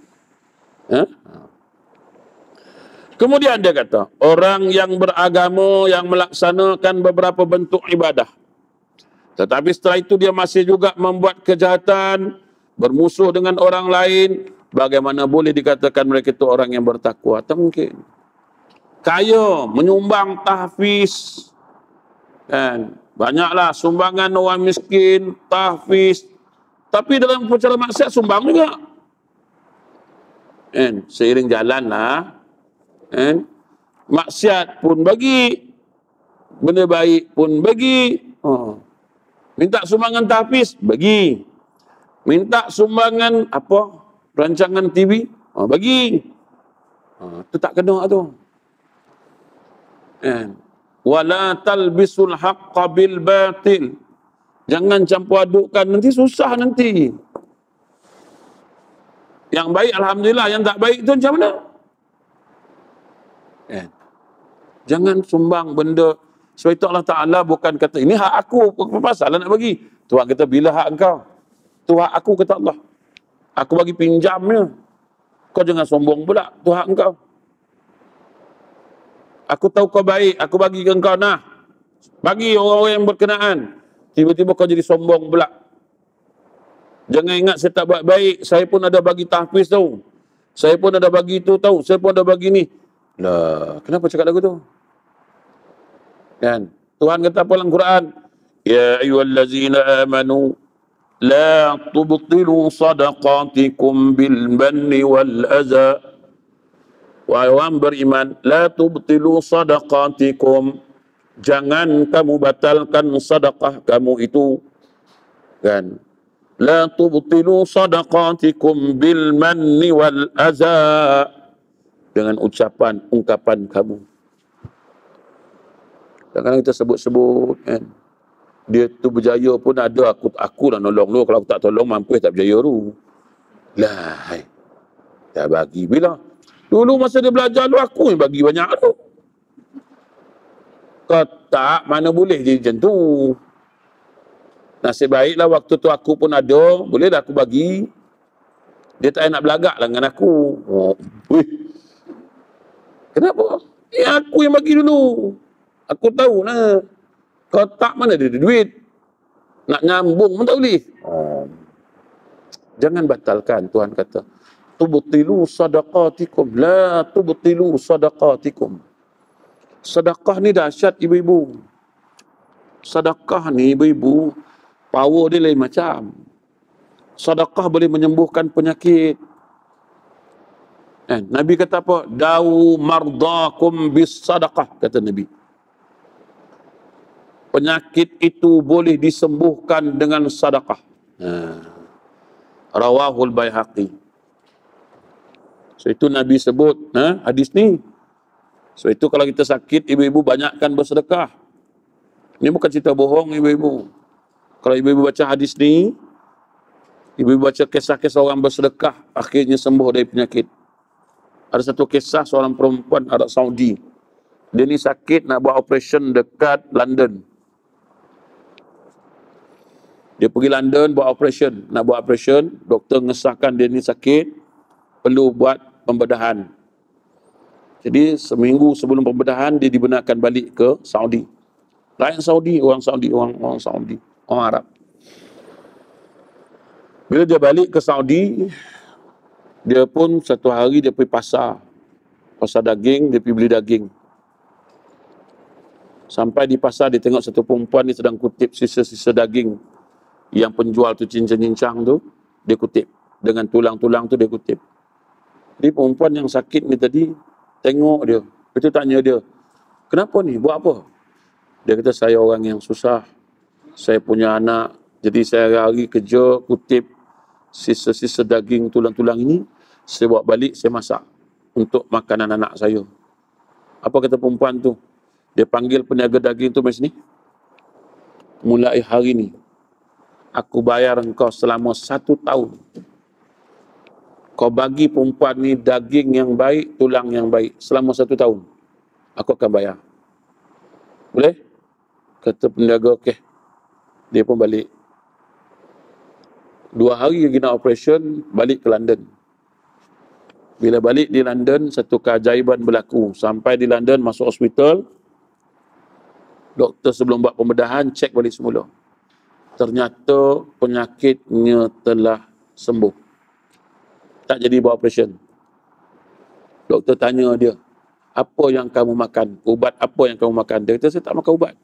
Kemudian dia kata, orang yang beragama yang melaksanakan beberapa bentuk ibadah. Tetapi setelah itu dia masih juga membuat kejahatan, bermusuh dengan orang lain, bagaimana boleh dikatakan mereka itu orang yang bertakwa? Tak mungkin. Kaya, menyumbang tahfiz, banyaklah sumbangan orang miskin, tahfiz, tapi dalam perkara maksiat sumbang juga. Seiring jalan lah, maksiat pun bagi, benda baik pun bagi. Minta sumbangan tahfiz, bagi. Minta sumbangan rancangan TV, bagi. Itu tak kena tu. Wala talbisul haqqa bil batil. Jangan campur adukkan, nanti susah nanti. Yang baik alhamdulillah, yang tak baik tu macam mana? Jangan sumbang benda. Sebab itu Allah Ta'ala bukan kata ini hak aku, apa pasal nak bagi? Tuhan kata bila hak engkau? Tu hak aku kata Allah. Aku bagi pinjamnya. Kau jangan sombong pula. Tu hak engkau. Aku tahu kau baik. Aku bagi ke engkau nah. Bagi orang-orang yang berkenaan. Tiba-tiba kau jadi sombong pula. Jangan ingat saya tak buat baik. Saya pun ada bagi tahfiz tahu. Saya pun ada bagi itu tahu. Saya pun ada bagi ni. Lah, kenapa cakap lagu tu? Kan? Tuhan kata apa dalam Quran? Ya ayyuhallazina amanu la tubtilu sadaqatikum bil manni wal adza. Wahai orang beriman, la tubtilu sadaqatikum. Jangan kamu batalkan sedekah kamu itu. Kan? La tubtilu sadaqatikum bil manni wal adza. Dengan ungkapan kamu. Kadang-kadang kita sebut-sebut kan. Dia tu berjaya pun ada, aku nak nolong lu. Kalau aku tak tolong, mampu tak berjaya tu. Lah, dah bagi. Bila? Dulu masa dia belajar lu, aku yang bagi banyak tu. Kau tak, mana boleh jadi macam tu. Nasib baiklah waktu tu aku pun ada, boleh dah aku bagi. Dia tak nak belagak lah dengan aku. Kenapa? Ya aku yang bagi dulu. Aku tahulah. Kau tak mana ada duit. Nak nyambung pun tak boleh. Jangan batalkan, Tuhan kata. Tubtilu sadaqatikum. La tubtilu sadaqatikum. Sedekah ni dahsyat ibu-ibu. Sedekah ni ibu-ibu, power dia lain macam. Sedekah boleh menyembuhkan penyakit. Nabi kata apa? Dawu mardakum bis sadaqah, kata Nabi. penyakit itu boleh disembuhkan dengan sedekah. Rawahul Baihaqi. So itu Nabi sebut hadis ni. So itu kalau kita sakit, ibu-ibu banyakkan bersedekah. Ini bukan cerita bohong ibu-ibu. Kalau ibu-ibu baca hadis ni, ibu-ibu baca kisah-kisah orang bersedekah, akhirnya sembuh dari penyakit. Ada satu kisah seorang perempuan Arab Saudi. Dia ni sakit nak buat operation dekat London. Dia pergi London buat operation. Nak buat operation, doktor mengesahkan dia ni sakit, perlu buat pembedahan. Jadi seminggu sebelum pembedahan, dia dibenarkan balik ke Saudi. Lain Saudi, orang Saudi, orang Saudi, orang Arab. Bila dia balik ke Saudi, dia pun satu hari dia pergi pasar daging, dia pergi beli daging. Sampai di pasar, dia tengok satu perempuan ni sedang kutip sisa-sisa daging. Yang penjual tu cincang-cincang tu, dia kutip. Dengan tulang-tulang tu dia kutip. Jadi perempuan yang sakit ni tadi, tengok dia. Kita tanya dia, kenapa ni? Buat apa? Dia kata, saya orang yang susah. Saya punya anak. Jadi saya hari-hari kerja, kutip sisa-sisa daging tulang-tulang ini. Saya bawa balik, saya masak. Untuk makanan anak saya. Apa kata perempuan tu? Dia panggil peniaga daging tu macam ni. Mulai hari ni, aku bayar engkau selama 1 tahun. Kau bagi perempuan ni daging yang baik, tulang yang baik. Selama 1 tahun. Aku akan bayar. Boleh? Kata peniaga, okey. Dia pun balik. 2 hari lagi nak operation, balik ke London. Bila balik di London, satu keajaiban berlaku. Sampai di London, masuk hospital. Doktor sebelum buat pembedahan, cek balik semula. Ternyata penyakitnya telah sembuh. Tak jadi buat operation. Doktor tanya dia, apa yang kamu makan? Ubat apa yang kamu makan? Dia kata, saya tak makan ubat.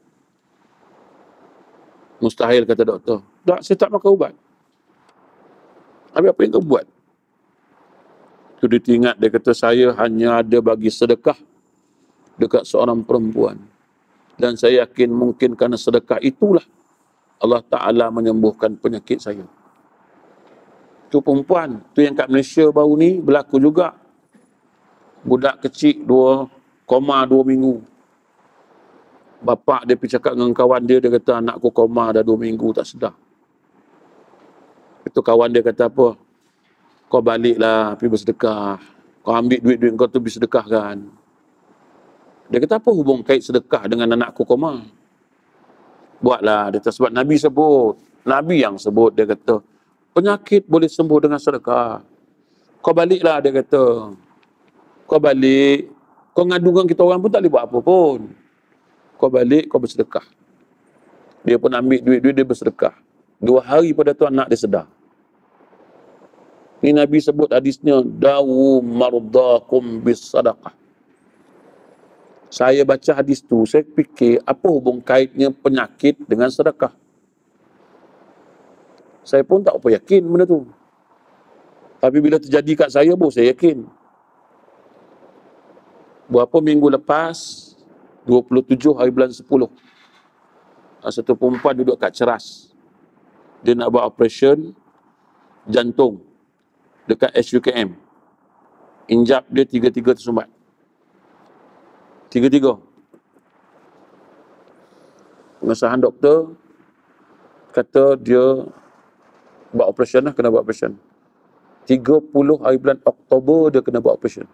Mustahil, kata doktor. Tak, saya tak makan ubat. Habis apa yang kamu buat? Itu dia teringat, dia kata, saya hanya ada bagi sedekah dekat seorang perempuan. Dan saya yakin mungkin kerana sedekah itulah Allah Ta'ala menyembuhkan penyakit saya. Itu perempuan. Itu yang kat Malaysia baru ni berlaku juga. Budak kecil 2 minggu. Bapak dia pergi cakap dengan kawan dia, dia kata anakku koma dah 2 minggu tak sedar. Itu kawan dia kata apa? Kau baliklah pergi bersedekah. Kau ambil duit-duit kau tu pergi sedekahkan. Dia kata apa hubung kait sedekah dengan anakku koma? Buatlah. Dia kata sebab Nabi sebut. Nabi yang sebut, dia kata penyakit boleh sembuh dengan sedekah. Kau baliklah, dia kata. Kau balik. Kau ngadu dengan kita orang pun tak boleh buat apa pun. Kau balik, kau bersedekah. Dia pun ambil duit-duit, dia bersedekah. 2 hari pada tu anak dia sedar. Ni Nabi sebut hadisnya, dawu mardakum bis sadaqah. Saya baca hadis tu, saya fikir apa hubung kaitnya penyakit dengan sedekah. Saya pun tak apa yakin benda tu. Tapi bila terjadi kat saya pun saya yakin. Berapa minggu lepas, 27 hari bulan 10, satu perempuan duduk kat Ceras. Dia nak buat operation jantung dekat SUKM. Injap dia 3 tersumbat. 3. Pengesahan doktor kata dia buat operation lah, kena buat operation. 30 hari bulan Oktober dia kena buat operation.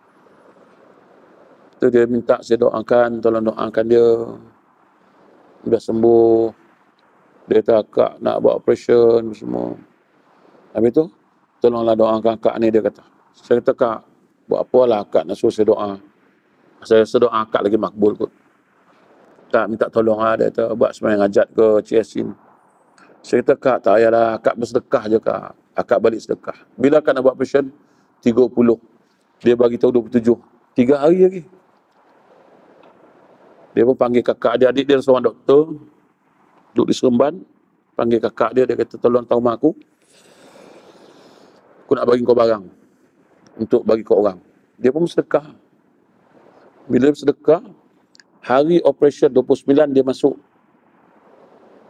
Tu dia minta saya doakan, tolong doakan dia. Dah sembuh. Dia kata akak nak buat operation semua. Habis tu, tolonglah doakan akak ni, dia kata. Saya kata kak, buat apalah akak nak suruh saya doa. Saya rasa doa akak lagi makbul kot. Tak minta tolong lah, dia kata buat sembahyang hajat ke Ciasin. Saya kata kak tak payahlah, akak bersedekah je kak. Akak balik sedekah. Bila akak nak buat operation? 30. Dia bagi tahu 27. 3 hari lagi. Dia pun panggil kakak dia, adik dia seorang doktor. Duduk di Seremban. Panggil kakak dia, dia kata tolong tahu mak aku. Aku nak bagi kau barang. Untuk bagi kau orang. Dia pun bersedekah. Bila dia bersedekah, hari operation 29 dia masuk.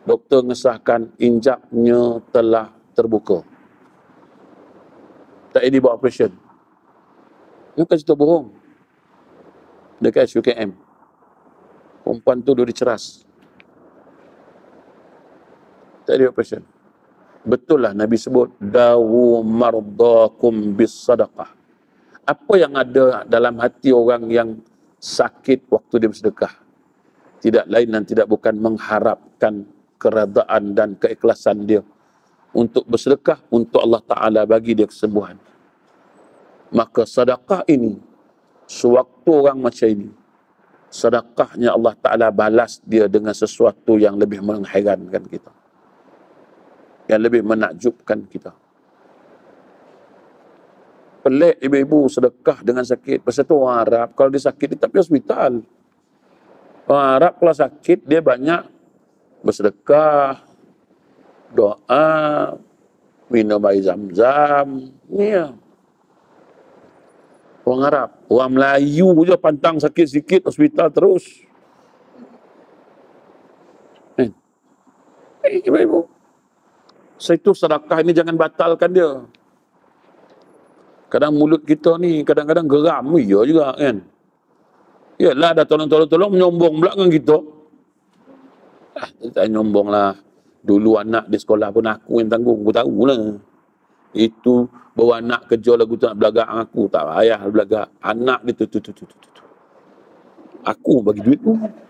Doktor ngesahkan injaknya telah terbuka. Tak jadi buat operation. Dia kan cerita bohong. Dekat SUKM. Perempuan tu dia diceras. Tak ada operation. Betul lah Nabi sebut, dawu mardakum bis sadaqah. Apa yang ada dalam hati orang yang sakit waktu dia bersedekah? Tidak lain dan tidak bukan mengharapkan keredaan dan keikhlasan dia untuk bersedekah untuk Allah Ta'ala bagi dia kesembuhan. Maka sedekah ini, sewaktu orang macam ini, sedekahnya Allah Ta'ala balas dia dengan sesuatu yang lebih mengherankan kita, yang lebih menakjubkan kita. Pelik ibu-ibu sedekah dengan sakit. Pasal tu orang Arab, kalau dia sakit, dia tak pergi hospital. Orang Arab kalau sakit, dia banyak bersedekah, doa, minum air zam-zam. Ni ya. Orang Arab. Orang Melayu je pantang sakit sikit, hospital terus. Ibu-ibu. Itu sedekah ini jangan batalkan dia. Kadang mulut kita ni kadang-kadang geram. Ya juga kan. Yalah dah tolong menyombong pula dengan kita. Tak nyombong lah. Dulu anak di sekolah pun aku yang tanggung. Aku tahulah. Itu bawa anak kerja lagu tu nak belagak dengan aku. Tak payah belagak. Anak dia tu. Aku bagi duit tu.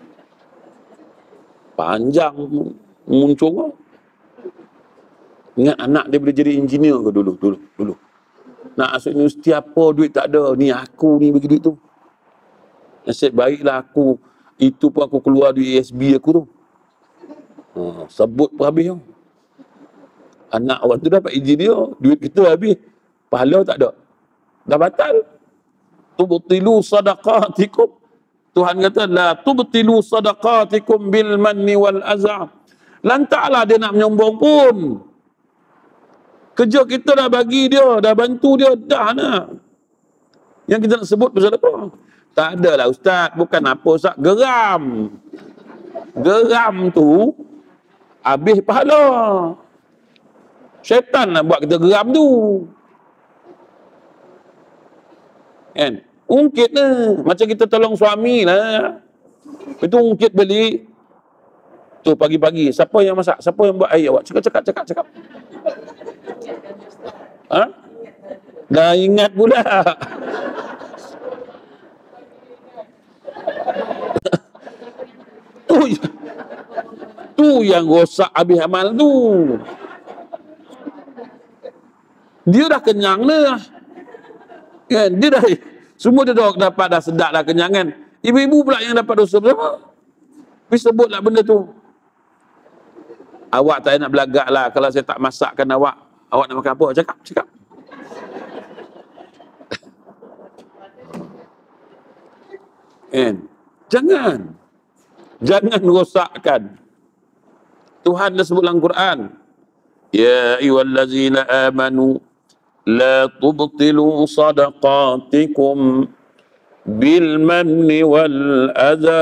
Panjang muncul. Ingat anak dia boleh jadi engineer ke dulu. Nak masuk universiti apa, duit tak ada. Ni aku ni bagi duit tu. Nasib baiklah aku, itu pun aku keluar duit ASB aku tu. Sebut pun habis. Anak orang tu dapat engineer, duit kita habis. Pahala tak ada. Dah batal. Tubtilu sadaqatikum. Tuhan kata, la tubtilu sadaqatikum bil manni wal azam. Lantaklah dia nak menyombong pun. Kerja kita dah bagi dia, dah bantu dia, dah nak. Yang kita nak sebut pasal apa? Tak adalah Ustaz, bukan apa Ustaz, geram. Geram tu, habis pahala. Syaitan nak buat kita geram tu. Kan? Ungkit lah. Macam kita tolong suami lah. Itu ungkit beli. Tu pagi-pagi, siapa yang masak? Siapa yang buat air awak? Cakap. Ha? Dah ingat pula. tu yang rosak habis amal tu. Dia dah kenyang dah. Kan? Dia dah semua dia dah dapat dah sedap dah kenyang kan. Ibu-ibu pula yang dapat dosa bersama. Tapi sebutlah benda tu. Awak tak nak belagak lah kalau saya tak masakkan awak. Awak nak makan apa? Cakap. Jangan rosakkan. Tuhan dah sebut dalam Quran. Ya ayyuhallazina amanu la tubtilu sadaqatikum bil manni wal adha.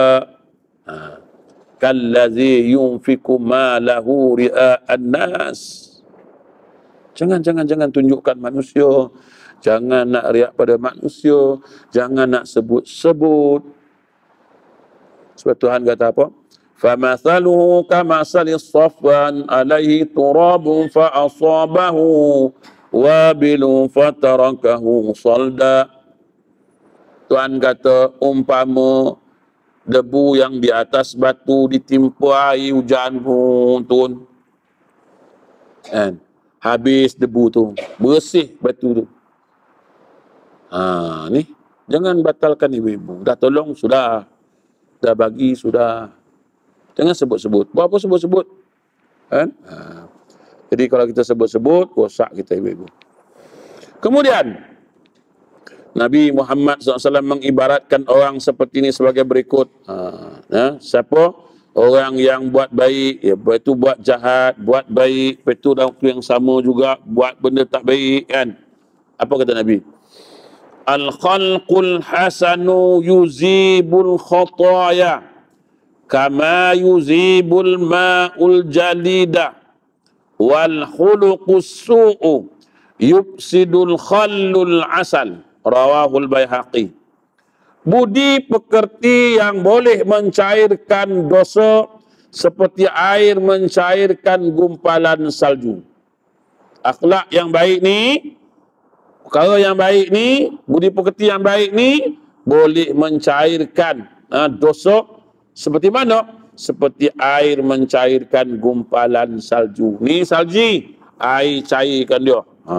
Kallazi yunfiku malahu ria'an nas. Jangan tunjukkan manusia. Jangan nak riak pada manusia. Jangan nak sebut-sebut. Sebab Tuhan kata apa? فَمَثَلُهُ كَمَثَلِ الصَّفْوَانِ عَلَيْهِ تُرَابٌ فَأَصَابَهُ وَابِلٌ فَتَرَكَهُ صَلْدًا. Tuhan kata umpama debu yang di atas batu ditimpa air hujan pun turun. Kan? Habis debu tu, bersih batu tu. Ni jangan batalkan ibu-ibu. Dah tolong sudah, dah bagi sudah. Jangan sebut-sebut. Buat apa sebut-sebut? Kan? Jadi kalau kita sebut-sebut, rosak kita ibu-ibu. Kemudian Nabi Muhammad SAW mengibaratkan orang seperti ini sebagai berikut. Siapa? Orang yang buat baik, lepas itu buat jahat, buat baik, lepas itu dalam waktu yang sama juga buat benda tak baik, kan? Apa kata Nabi? Al-khalqul hasanu yuzibul khataya kama yuzibul ma'ul jalida wal khuluqus su'u yufsidul khallul asal, rawahul Baihaqi. Budi pekerti yang boleh mencairkan dosa seperti air mencairkan gumpalan salju. Akhlak yang baik ni, perkara yang baik ni, budi pekerti yang baik ni boleh mencairkan dosa seperti mana? Seperti air mencairkan gumpalan salju. Ni salji, air cairkan dia.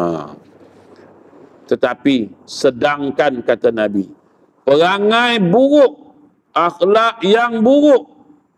Tetapi sedangkan kata Nabi, perangai buruk, akhlak yang buruk,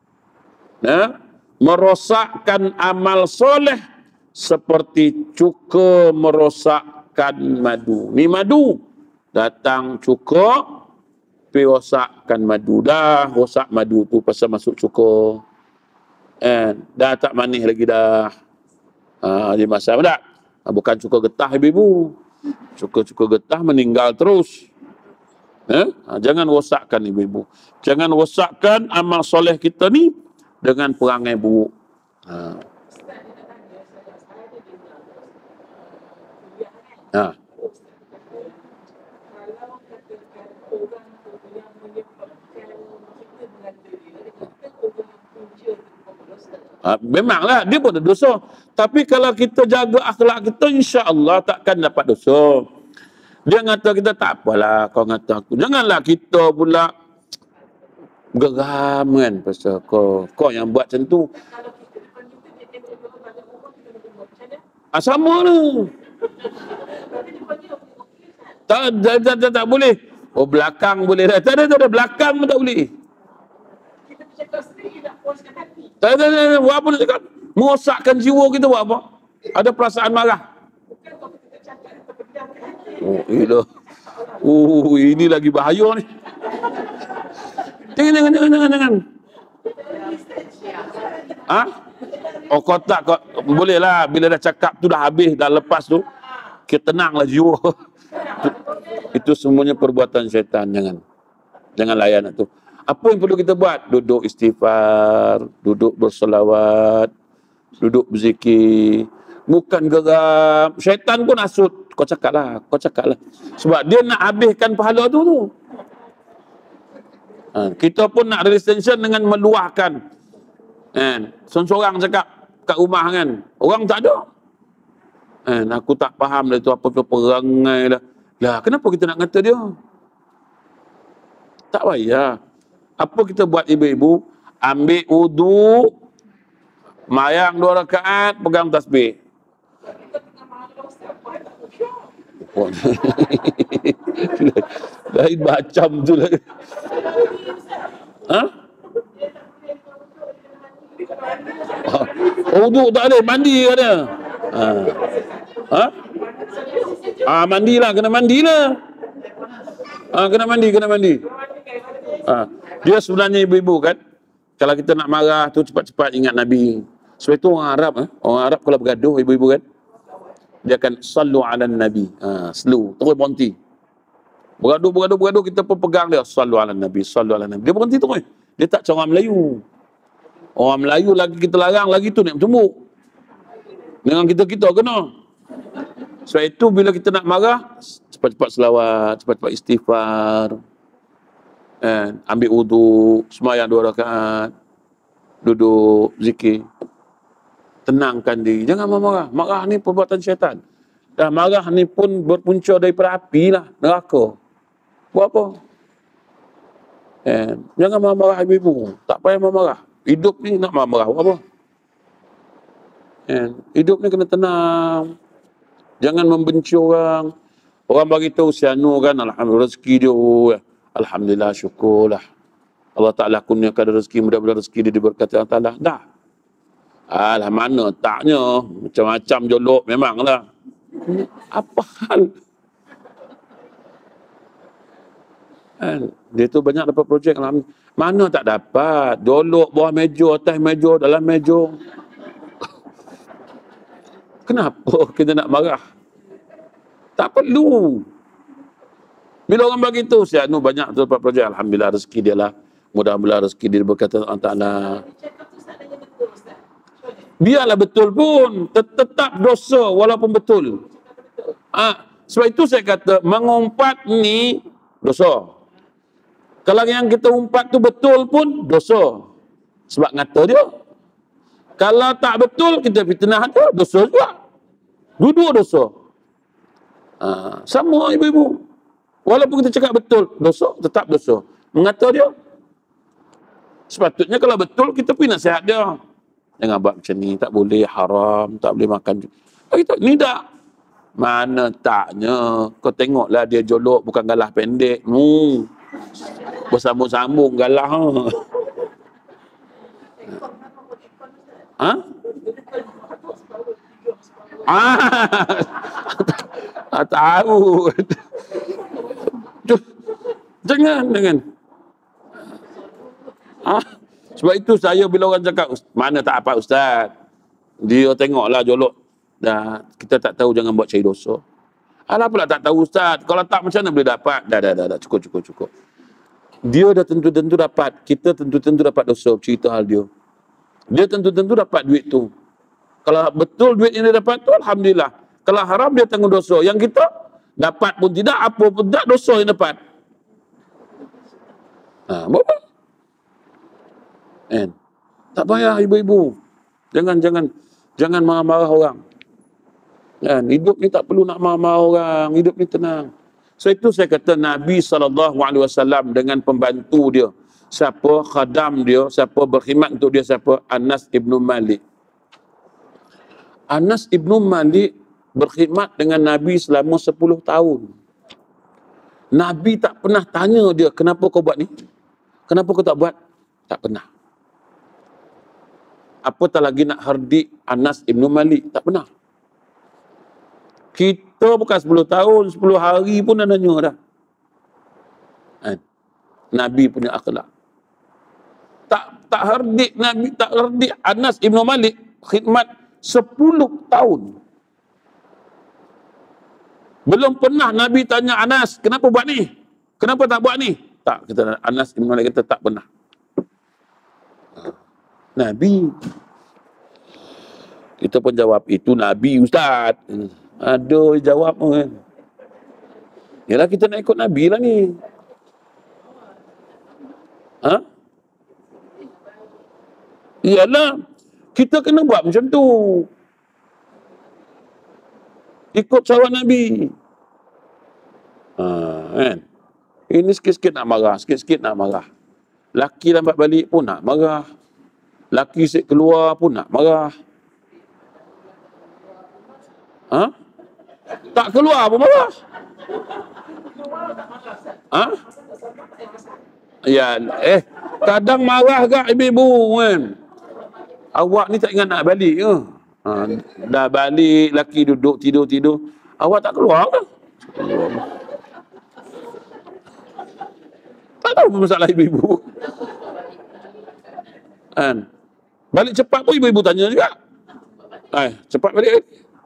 merosakkan amal soleh seperti cuka merosakkan madu. Ni madu, datang cuka, pergi rosakkan madu. Dah rosak madu tu pasal masuk cuka. Dah tak manis lagi dah. Dia masalah tak? Bukan cuka getah ibu-ibu. Cuka-cuka getah meninggal terus. Jangan rosakkan ibu-ibu. Jangan rosakkan amal soleh kita ni dengan perangai buruk. Memanglah dia pun ada dosa. Tapi kalau kita jaga akhlak kita, insya-Allah takkan dapat dosa. Dia kata kita tak apalah kau kata aku. Janganlah kita pula geram kan pasal kau yang buat macam tu. Sama tu. Tak boleh. Oh belakang boleh dah. Tak ada belakang pun tak boleh. Kita bercakap sendiri nak puaskan hati. Tak ada. Buat apa nak cakap? Merosakkan jiwa kita buat apa? Ada perasaan marah. Bukan kalau kita cakap kita pendamkan hati. Oh, ilah. Ini lagi bahaya ni. Jangan. Oh, kau tak, boleh lah. Bila dah cakap tu dah habis, dah lepas tu, kita tenanglah jiwa. Itu semuanya perbuatan syaitan. Jangan layan tu. Apa yang perlu kita buat? Duduk istighfar, duduk berselawat, duduk berzikir. Bukan geram. Syaitan pun hasut. Kau cakap lah. Sebab dia nak habiskan pahala tu. Kita pun nak relaxation dengan meluahkan. Seorang cakap kat rumah kan. Orang tak ada. Aku tak faham lah itu apa-apa perangai lah. Lah, kenapa kita nak kata dia? Tak payah. Apa kita buat ibu-ibu? Ambil wudu, mayang 2 rakaat, pegang tasbih. Lain macam tu lah. Wudu tak boleh, mandi kan? Mandilah, kena mandilah. Kena mandi. Dia sebenarnya ibu-ibu kan, kalau kita nak marah tu cepat-cepat ingat Nabi. Sebab itu orang Arab kalau bergaduh ibu-ibu kan, dia akan sallu ala Nabi. Slow, terus berhenti. Bergaduh kita pun pegang dia, sallu ala Nabi. Dia berhenti terus. Dia tak cara Melayu. Orang Melayu lagi kita larang, lagi tu nak bertumbuk. Dengan kita kena. Sebab itu bila kita nak marah, cepat-cepat selawat, cepat-cepat istighfar. Ambil wudu, sembahyang 2 rakaat, duduk zikir, tenangkan diri, jangan marah. Marah ni perbuatan syaitan. Dah marah ni pun berpunca daripada api lah, neraka. Buat apa? Jangan marah ibu-ibu, tak payah marah. Hidup ni nak marah buat apa? Hidup ni kena tenang, jangan membenci orang. Orang bagi tahu sianu kan, alhamdulillah rezeki dia. Alhamdulillah, syukurlah. Allah Ta'ala kurniakan rezeki, mudah-mudahan rezeki dia diberkati Allah Ta'ala. Dah. Alah, mana taknya. Macam-macam jolok memanglah. Apa hal? Dia tu banyak dapat projek. Mana tak dapat? Jolok bawah meja, atas meja, dalam meja. Kenapa kita nak marah? Tak perlu. Bila orang bagi tu, banyak tu dapat projek. Alhamdulillah rezeki dia lah. Mudah-mudahan rezeki dia berkata Allah Ta'ala. Cakap tu seandainya betul, Ustaz. Biarlah betul pun, tetap dosa walaupun betul. Sebab itu saya kata, mengumpat ni dosa. Kalau yang kita umpat tu betul pun dosa. Sebab ngata dia. Kalau tak betul, kita fitnah dia, dosa juga. Dua-dua dosa. Sama ibu-ibu. Walaupun kita cakap betul, dosa, tetap dosa. Mengata dia. Sepatutnya kalau betul, kita pergi nasihat dia. Jangan buat macam ni, tak boleh, haram, tak boleh makan. Ni tak. Mana taknya. Kau tengoklah dia jolok, bukan galah pendek. Bersambung-sambung galah. Tahu. Jangan. Sebab itu saya bila orang cakap, mana tak apa Ustaz, dia tengoklah jolok. Dah, kita tak tahu, jangan buat cari dosa. Alah pula tak tahu Ustaz, kalau tak macam mana boleh dapat? Dah, cukup. Dia dah tentu-tentu dapat, kita tentu-tentu dapat dosa, cerita hal dia. Dia tentu-tentu dapat duit tu. Kalau betul duit yang dia dapat tu, Alhamdulillah. Kalau haram, dia tanggung dosa. Yang kita dapat pun tidak, apa pun tidak, dosa yang dapat. Berapa? Tak payah ibu-ibu. Jangan marah-marah orang. Hidup ni tak perlu nak marah-marah orang. Hidup ni tenang. So itu saya kata Nabi SAW dengan pembantu dia. Siapa khadam dia, siapa berkhidmat untuk dia, siapa? Anas ibn Malik. Anas ibn Malik berkhidmat dengan Nabi selama 10 tahun. Nabi tak pernah tanya dia, kenapa kau buat ni? Kenapa kau tak buat? Tak pernah. Apatah lagi nak hardik Anas ibn Malik? Tak pernah. Kita bukan 10 tahun, 10 hari pun dah nanya dah. Nabi punya akhlak. Tak hardik Nabi, tak hardik Anas ibn Malik khidmat 10 tahun. Belum pernah Nabi tanya Anas, kenapa buat ni? Kenapa tak buat ni? Tak, kata Anas ibn Malik kata tak pernah. Nabi. Kita pun jawab, itu Nabi Ustaz. Aduh, jawab pun kan. Yalah kita nak ikut Nabi lah ni. Iyalah, kita kena buat macam tu. Ikut cara Nabi. Kan? Ini sikit-sikit nak marah, Laki lambat balik pun nak marah. Laki sik keluar pun nak marah. Tak keluar pun marah. Ya, kadang marah gak ibu-ibu kan. Awak ni tak ingat nak balik ke? Dah balik, laki duduk tidur. Awak tak keluar ke? Tak tahu masalah ibu-ibu. Kan? Balik cepat pun ibu-ibu tanya juga. Cepat balik.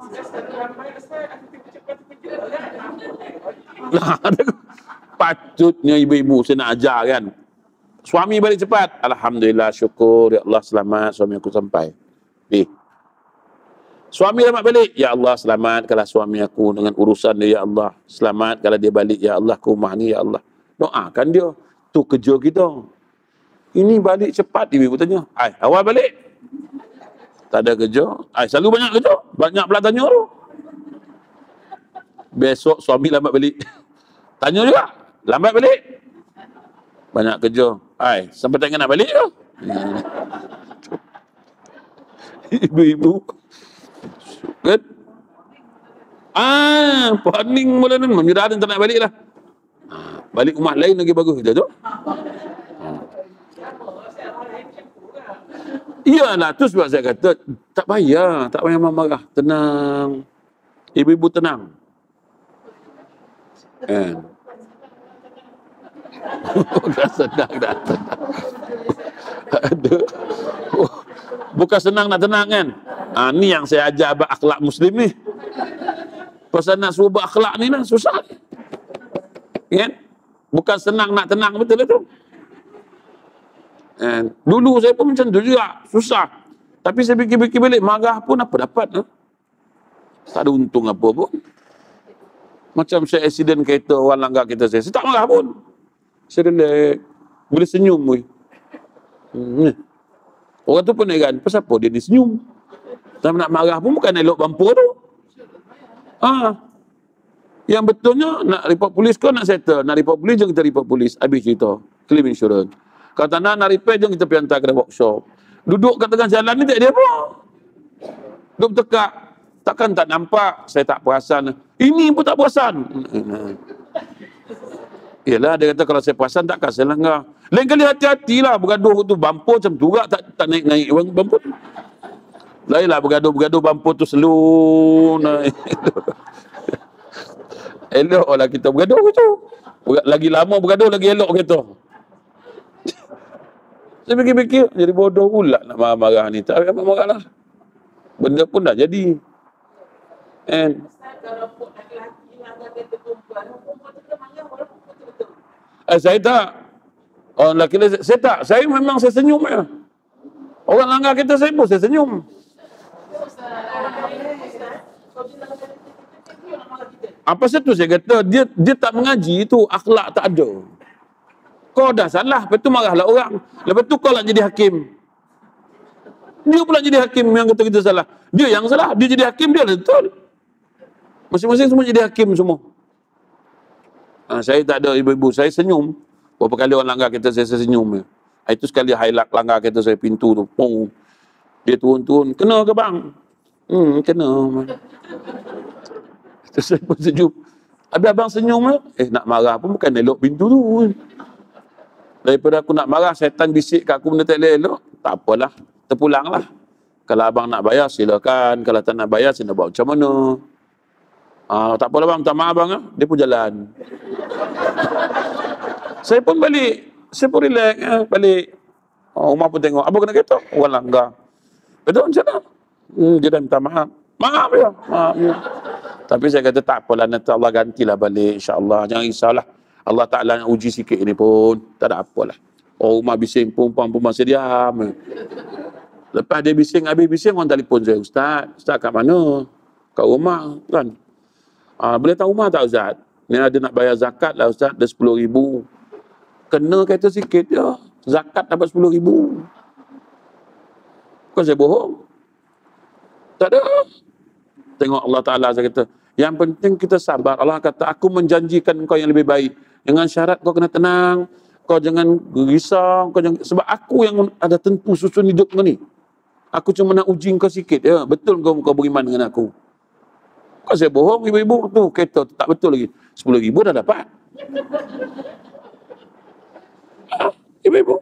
Patutnya ibu-ibu saya nak ajar kan. Suami balik cepat. Alhamdulillah, syukur. Ya Allah, selamat suami aku sampai. Suami selamat balik. Ya Allah, selamatkanlah suami aku dengan urusan dia. Ya Allah, selamatkanlah dia balik. Ya Allah, ke rumah ni. Ya Allah. Doakan dia. Tu kerja kita. Ini balik cepat. Ibu tanya. Awal balik. Tak ada kerja. Selalu banyak kerja. Banyak pula tanya tu. Besok suami lambat balik. Tanya juga. Lambat balik. Banyak kerja. Sampai tak ingat nak balik ke? Ibu-ibu. Kan? Pening mula ni. Menyerah dan tak nak balik lah. Balik rumah lain lagi bagus. Kita tu. Iyalah, tu sebab saya kata, tak payah marah. Tenang. Ibu-ibu tenang. Kan? Bukan senang nak tenang. Bukan senang nak tenang kan? Ni yang saya ajar akhlak Muslim ni. Pasal nak suruh berakhlak ni lah, susah. Kan? Bukan senang nak tenang, betul itu. Dulu saya pun macam tu juga, susah. Tapi saya fikir-fikir balik, marah pun apa dapat? Tak ada untung apa pun. Macam saya accident kereta, orang langgar kereta saya tak marah pun. Saya relax. Boleh senyum pun. Orang tu pun heran, pasal apa dia ni senyum? Tak nak marah pun bukan elok bumper tu. Yang betulnya nak report polis kau nak settle. Nak report polis, jom kita report polis. Habis cerita. Claim insurance. Kalau tak nak repair, jom kita pergi hantar ke workshop. Duduk kat tengah jalan ni tak ada apa. Duduk tekak. Takkan tak nampak. Saya tak perasan. Ini pun tak perasan. Yelah, dia kata kalau saya perasan takkan saya langgar. Lain kali hati-hatilah bergaduh tu. Bumper macam tu juga tak naik-naik bumper. Lainlah bergaduh bumper tu slow naik. Elok lah kita bergaduh tu. Lagi lama bergaduh lagi elok kita. Saya fikir-fikir jadi bodoh pula nak marah-marah ni. Tak payah marah lah. Benda pun dah jadi. Saya tak. Orang lelaki saya tak. Saya memang saya senyum ya. Orang langgar kita saya pun saya senyum. Apa satu saya kata dia tak mengaji tu, akhlak tak ada. Kau dah salah, lepas tu marahlah orang. Lepas tu kau nak jadi hakim. Dia pula jadi hakim yang kata kita salah. Dia yang salah, dia jadi hakim, dia lah betul. Masing-masing semua jadi hakim semua. Saya tak ada ibu-ibu, saya senyum. Berapa kali orang langgar kereta saya senyum. Itu sekali highlight langgar kereta saya pintu tu. Dia turun-turun, kena ke bang? Kena. Terus saya pun senyum. Habis abang senyum nak marah pun bukan elok pintu tu. Daripada aku nak marah, syaitan bisik kat aku benda tak elok. Tak apalah, terpulanglah. Kalau abang nak bayar, silakan. Kalau tak nak bayar, saya nak buat macam mana. Tak apalah bang, minta maaf bang. Dia pun jalan. Saya pun balik. Saya pun relax. Balik. Umar pun tengok. Apa kena kereta? Orang langgar. Betul macam mana? Dia dah minta maaf. Maaf ya. Maaf ya. Tapi saya kata tak apalah, nanti Allah gantilah balik insya-Allah. Jangan risaulah. Allah Ta'ala yang uji sikit ini pun. Tak ada apalah. Umar bising, perempuan saya diam. Lepas dia bising, habis bising, orang telefon saya. Ustaz kat mana? Kat rumah kan? Boleh tahu rumah tak Ustaz? Ni ada nak bayar zakat lah Ustaz. Ada 10,000. Kena kereta sikit je. Zakat dapat 10,000. Bukan saya bohong. Tak ada. Tengok Allah Ta'ala saya kata. Yang penting kita sabar. Allah kata, aku menjanjikan kau yang lebih baik. Dengan syarat kau kena tenang. Kau jangan risau. Sebab aku yang ada tentu susun hidup kau ni. Aku cuma nak uji kau sikit. Ya, betul kau beriman dengan aku. Kau saya bohong ibu-ibu. Tu kereta tu tak betul lagi. 10,000 dah dapat. Ibu-ibu.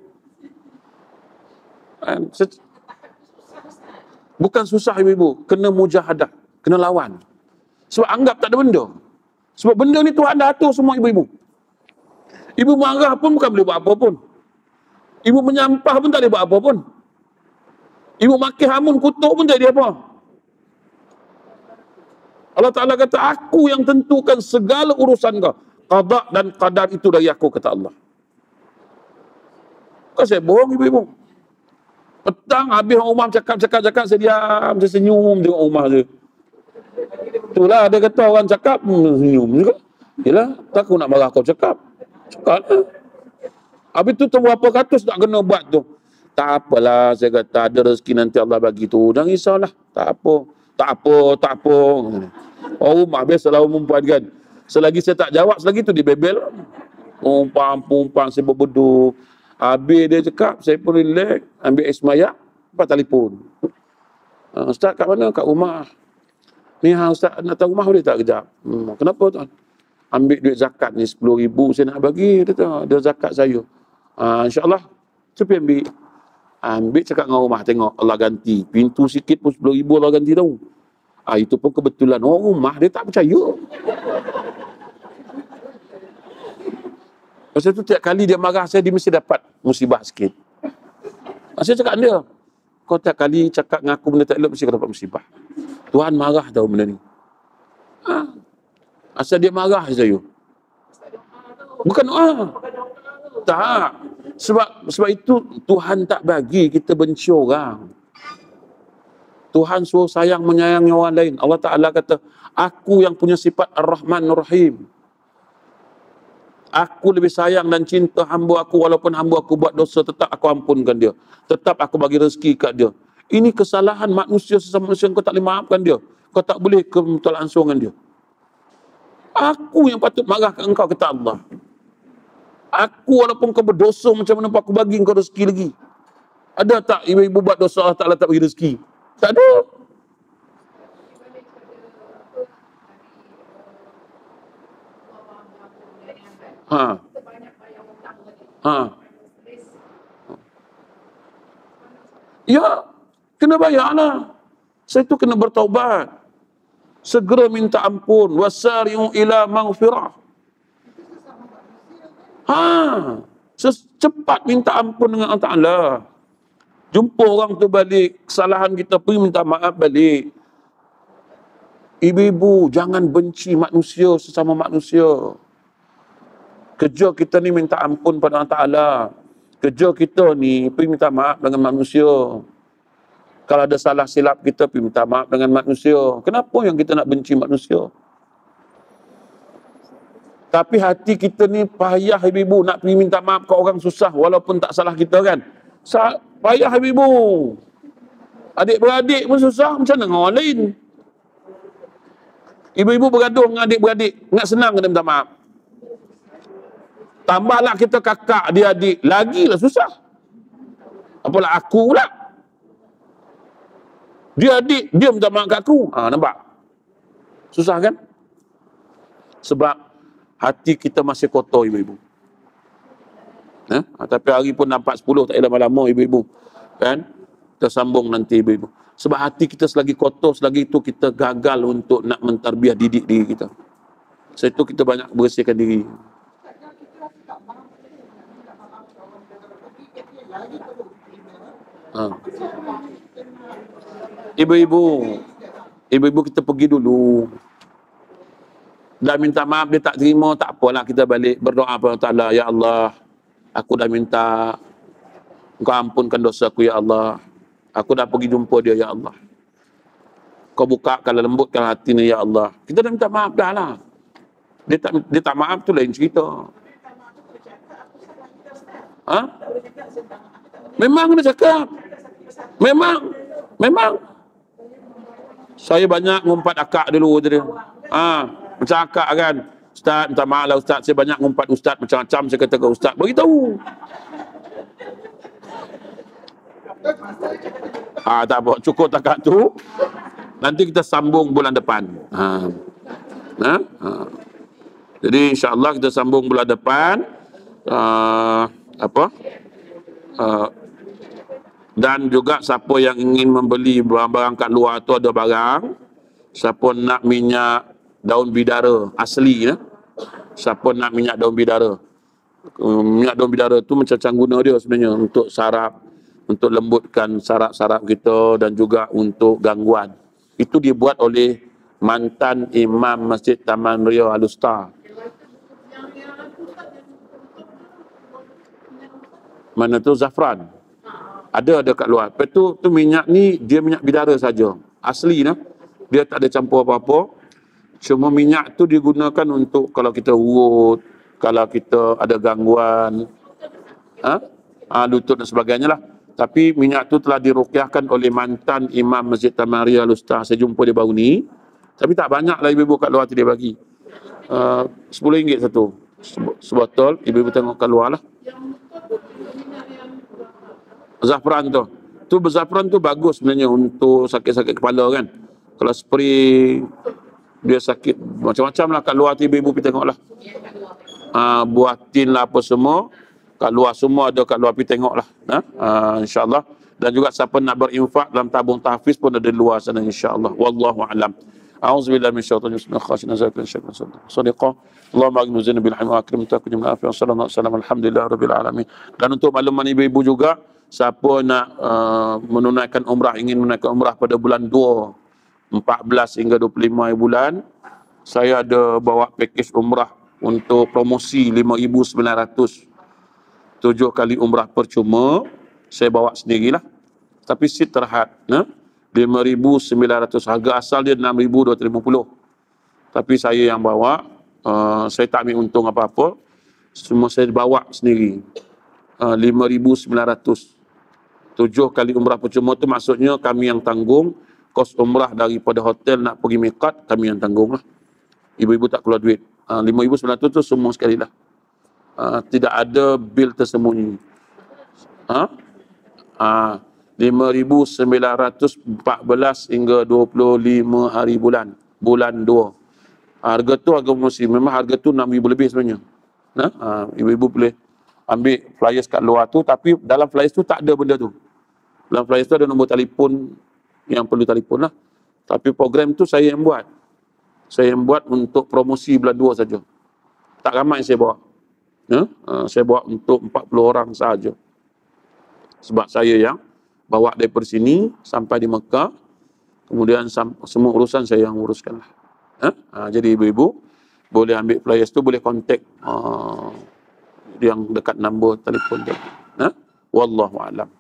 Bukan susah ibu-ibu. Kena mujahadah. Kena lawan. Sebab anggap tak ada benda. Sebab benda ni Tuhan dah atur semua ibu-ibu. Ibu marah pun bukan boleh buat apa pun. Ibu menyampah pun tak boleh buat apa pun. Ibu maki hamun kutuk pun tak ada apa. Allah Ta'ala kata, aku yang tentukan segala urusan kau. Qada dan qadar itu dari aku, kata Allah. Kau saya bohong ibu-ibu. Petang habis Umar cakap, saya diam, saya senyum tengok Umar je. Itulah dia kata orang cakap, senyum juga. Yelah, tak aku nak marah kau cakap. Cakap lah. Habis tu berapa ratus tak kena buat tu. Tak apalah, saya kata ada rezeki nanti Allah bagi tu. Jangan risaulah. Tak apa. Umar biasalah perempuan kan. Selagi saya tak jawab, selagi tu dia bebel. Perempuan saya berbodoh. Habis dia cakap, saya pun relax, ambil air semaya, lepas telefon. Ustaz kat mana? Kat rumah. Ni Ustaz nak tahu rumah boleh tak kejap? Kenapa tuan? Ambil duit zakat ni 10,000 saya nak bagi. Dia zakat saya. InsyaAllah, siapa ambil? Ambil cakap dengan rumah, tengok Allah ganti. Pintu sikit pun 10,000 Allah ganti tahu. Itu pun kebetulan. Rumah dia tak percaya. Pasal tu tiap kali dia marah saya, dia mesti dapat musibah sikit. Saya cakap dia, kau tiap kali cakap dengan aku benda tak elok, mesti kau dapat musibah. Tuhan marah tahu benda ni. Asal dia marah saya. Bukan doa. Tak. Sebab itu Tuhan tak bagi kita benci orang. Tuhan suruh sayang menyayangi orang lain. Allah Ta'ala kata, aku yang punya sifat Ar-Rahman Ar-Rahim. Aku lebih sayang dan cinta hamba aku, walaupun hamba aku buat dosa, tetap aku ampunkan dia. Tetap aku bagi rezeki kat dia. Ini kesalahan manusia sesama manusia, kau tak boleh maafkan dia. Kau tak boleh minta langsung dengan dia. Aku yang patut marah kat engkau, kata Allah. Aku walaupun kau berdosa macam mana pun, aku bagi engkau rezeki lagi. Ada tak ibu-ibu buat dosa Allah Ta'ala tak bagi rezeki? Tak ada. Ha. Ha. Ya, kena bayarlah. Saya tu kena bertaubat. Segera minta ampun. Wasari'u ila maghfirah. Ha. Secepat minta ampun dengan Allah Ta'ala. Jumpa orang tu balik, kesalahan kita, pergi minta maaf balik. Ibu-ibu, jangan benci manusia sesama manusia. Kerja kita ni minta ampun pada Allah Ta'ala. Kerja kita ni pergi minta maaf dengan manusia. Kalau ada salah silap kita, pergi minta maaf dengan manusia. Kenapa yang kita nak benci manusia? Tapi hati kita ni payah ibu-ibu nak pergi minta maaf ke orang susah walaupun tak salah kita kan. Payah ibu-ibu. Adik-beradik pun susah, macam mana dengan orang lain? Ibu-ibu bergaduh dengan adik-beradik, nak senang kena minta maaf. Tambahlah kita kakak, dia adik, lagilah susah. Apalah aku pula. Dia adik, dia minta maaf kat aku. Nampak? Susah kan? Sebab hati kita masih kotor ibu-ibu. Tapi hari pun nampak 10, tak ada lama-lama ibu-ibu. Kan? Kita sambung nanti ibu-ibu. Sebab hati kita selagi kotor, selagi itu kita gagal untuk nak mentarbiah didik diri kita. Sebab itu kita banyak bersihkan diri. Ibu-ibu kita pergi dulu. Dah minta maaf, dia tak terima, tak apalah, kita balik berdoa kepada Allah Ta'ala. Ya Allah, aku dah minta Engkau ampunkan dosa aku, ya Allah. Aku dah pergi jumpa dia, ya Allah. Kau bukakanlah, lembutkan hati ni, ya Allah. Kita dah minta maaf dah lah. Dia tak maaf tu lain cerita. Memang kena cakap. Memang. Saya banyak ngumpat akak dulu tadi. Macam akak kan. Ustaz, minta maaf lah Ustaz. Saya banyak ngumpat Ustaz macam-macam. Saya kata ke Ustaz, beritahu. Tak apa, cukup takat tu. Nanti kita sambung bulan depan. Jadi insya-Allah kita sambung bulan depan. Dan juga siapa yang ingin membeli barang-barang kat luar tu, ada barang. Siapa nak minyak daun bidara asli, siapa nak minyak daun bidara. Minyak daun bidara tu macam guna dia sebenarnya untuk saraf, untuk lembutkan saraf-saraf kita dan juga untuk gangguan. Itu dibuat oleh mantan Imam Masjid Taman Ria Al-Usta. Mana tu zafran? Ada kat luar. Lepas tu minyak ni dia minyak bidara saja. Asli nah. Dia tak ada campur apa-apa. Cuma minyak tu digunakan untuk kalau kita urut, kalau kita ada gangguan, lutut dan sebagainya lah. Tapi minyak tu telah diruqyahkan oleh mantan Imam Masjid Taman Ria Al-Usta. Saya jumpa dia baru ni. Tapi tak banyak lah ibu-ibu kat luar tu dia bagi. RM10 satu. Sebotol, ibu-ibu tengok kat luar lah. Zafran tu. Zafran tu bagus sebenarnya untuk sakit-sakit kepala kan. Kalau spray dia sakit macam-macam lah kat luar tu ibu-ibu pergi tengok lah. Buah tin lah apa semua. Kat luar semua ada kat luar, pergi tengok lah. InsyaAllah. Dan juga siapa nak berinfak dalam tabung tahfiz pun ada di luar sana insyaAllah. Wallahu a'lam. A'udzubillahi minasyaitonir rajim. Shadiqah. Allahumma aghnina bil hamd wa akrim takum min afi wa sallallahu alaihi wasallam. Alhamdulillahirabbil alamin. Dan untuk makluman ibu-ibu juga, siapa nak menunaikan umrah, ingin menunaikan umrah pada bulan 2, 14 hingga 25 bulan, saya ada bawa pakej umrah untuk promosi 5,900. 7 kali umrah percuma, saya bawa sendirilah. Tapi seat terhad, 5,900. Harga asal dia 6,250. Tapi saya yang bawa, saya tak ambil untung apa-apa. Semua saya bawa sendiri. 5,900. 7 kali umrah percuma tu maksudnya kami yang tanggung. Kos umrah daripada hotel nak pergi miqat, kami yang tanggung lah. Ibu-ibu tak keluar duit. 5,900 tu semua sekali lah. Tidak ada bil tersembunyi. 5,914 hingga 25 hari bulan. Bulan 2. Harga tu harga promosi. Memang harga tu 6,000 lebih sebenarnya. Ibu-ibu boleh ambil flyers kat luar tu, tapi dalam flyers tu tak ada benda tu. Dalam flyers tu ada nombor telefon yang perlu telefon lah. Tapi program tu saya yang buat. Saya yang buat untuk promosi bulan 2 saja. Tak ramai saya bawa. Saya bawa untuk 40 orang sahaja. Sebab saya yang bawa daripada sini sampai di Mekah. Kemudian semua urusan saya yang uruskan lah. Jadi ibu-ibu boleh ambil flyers tu, boleh kontak yang dekat nombor telefon dia. Wallahu a'lam.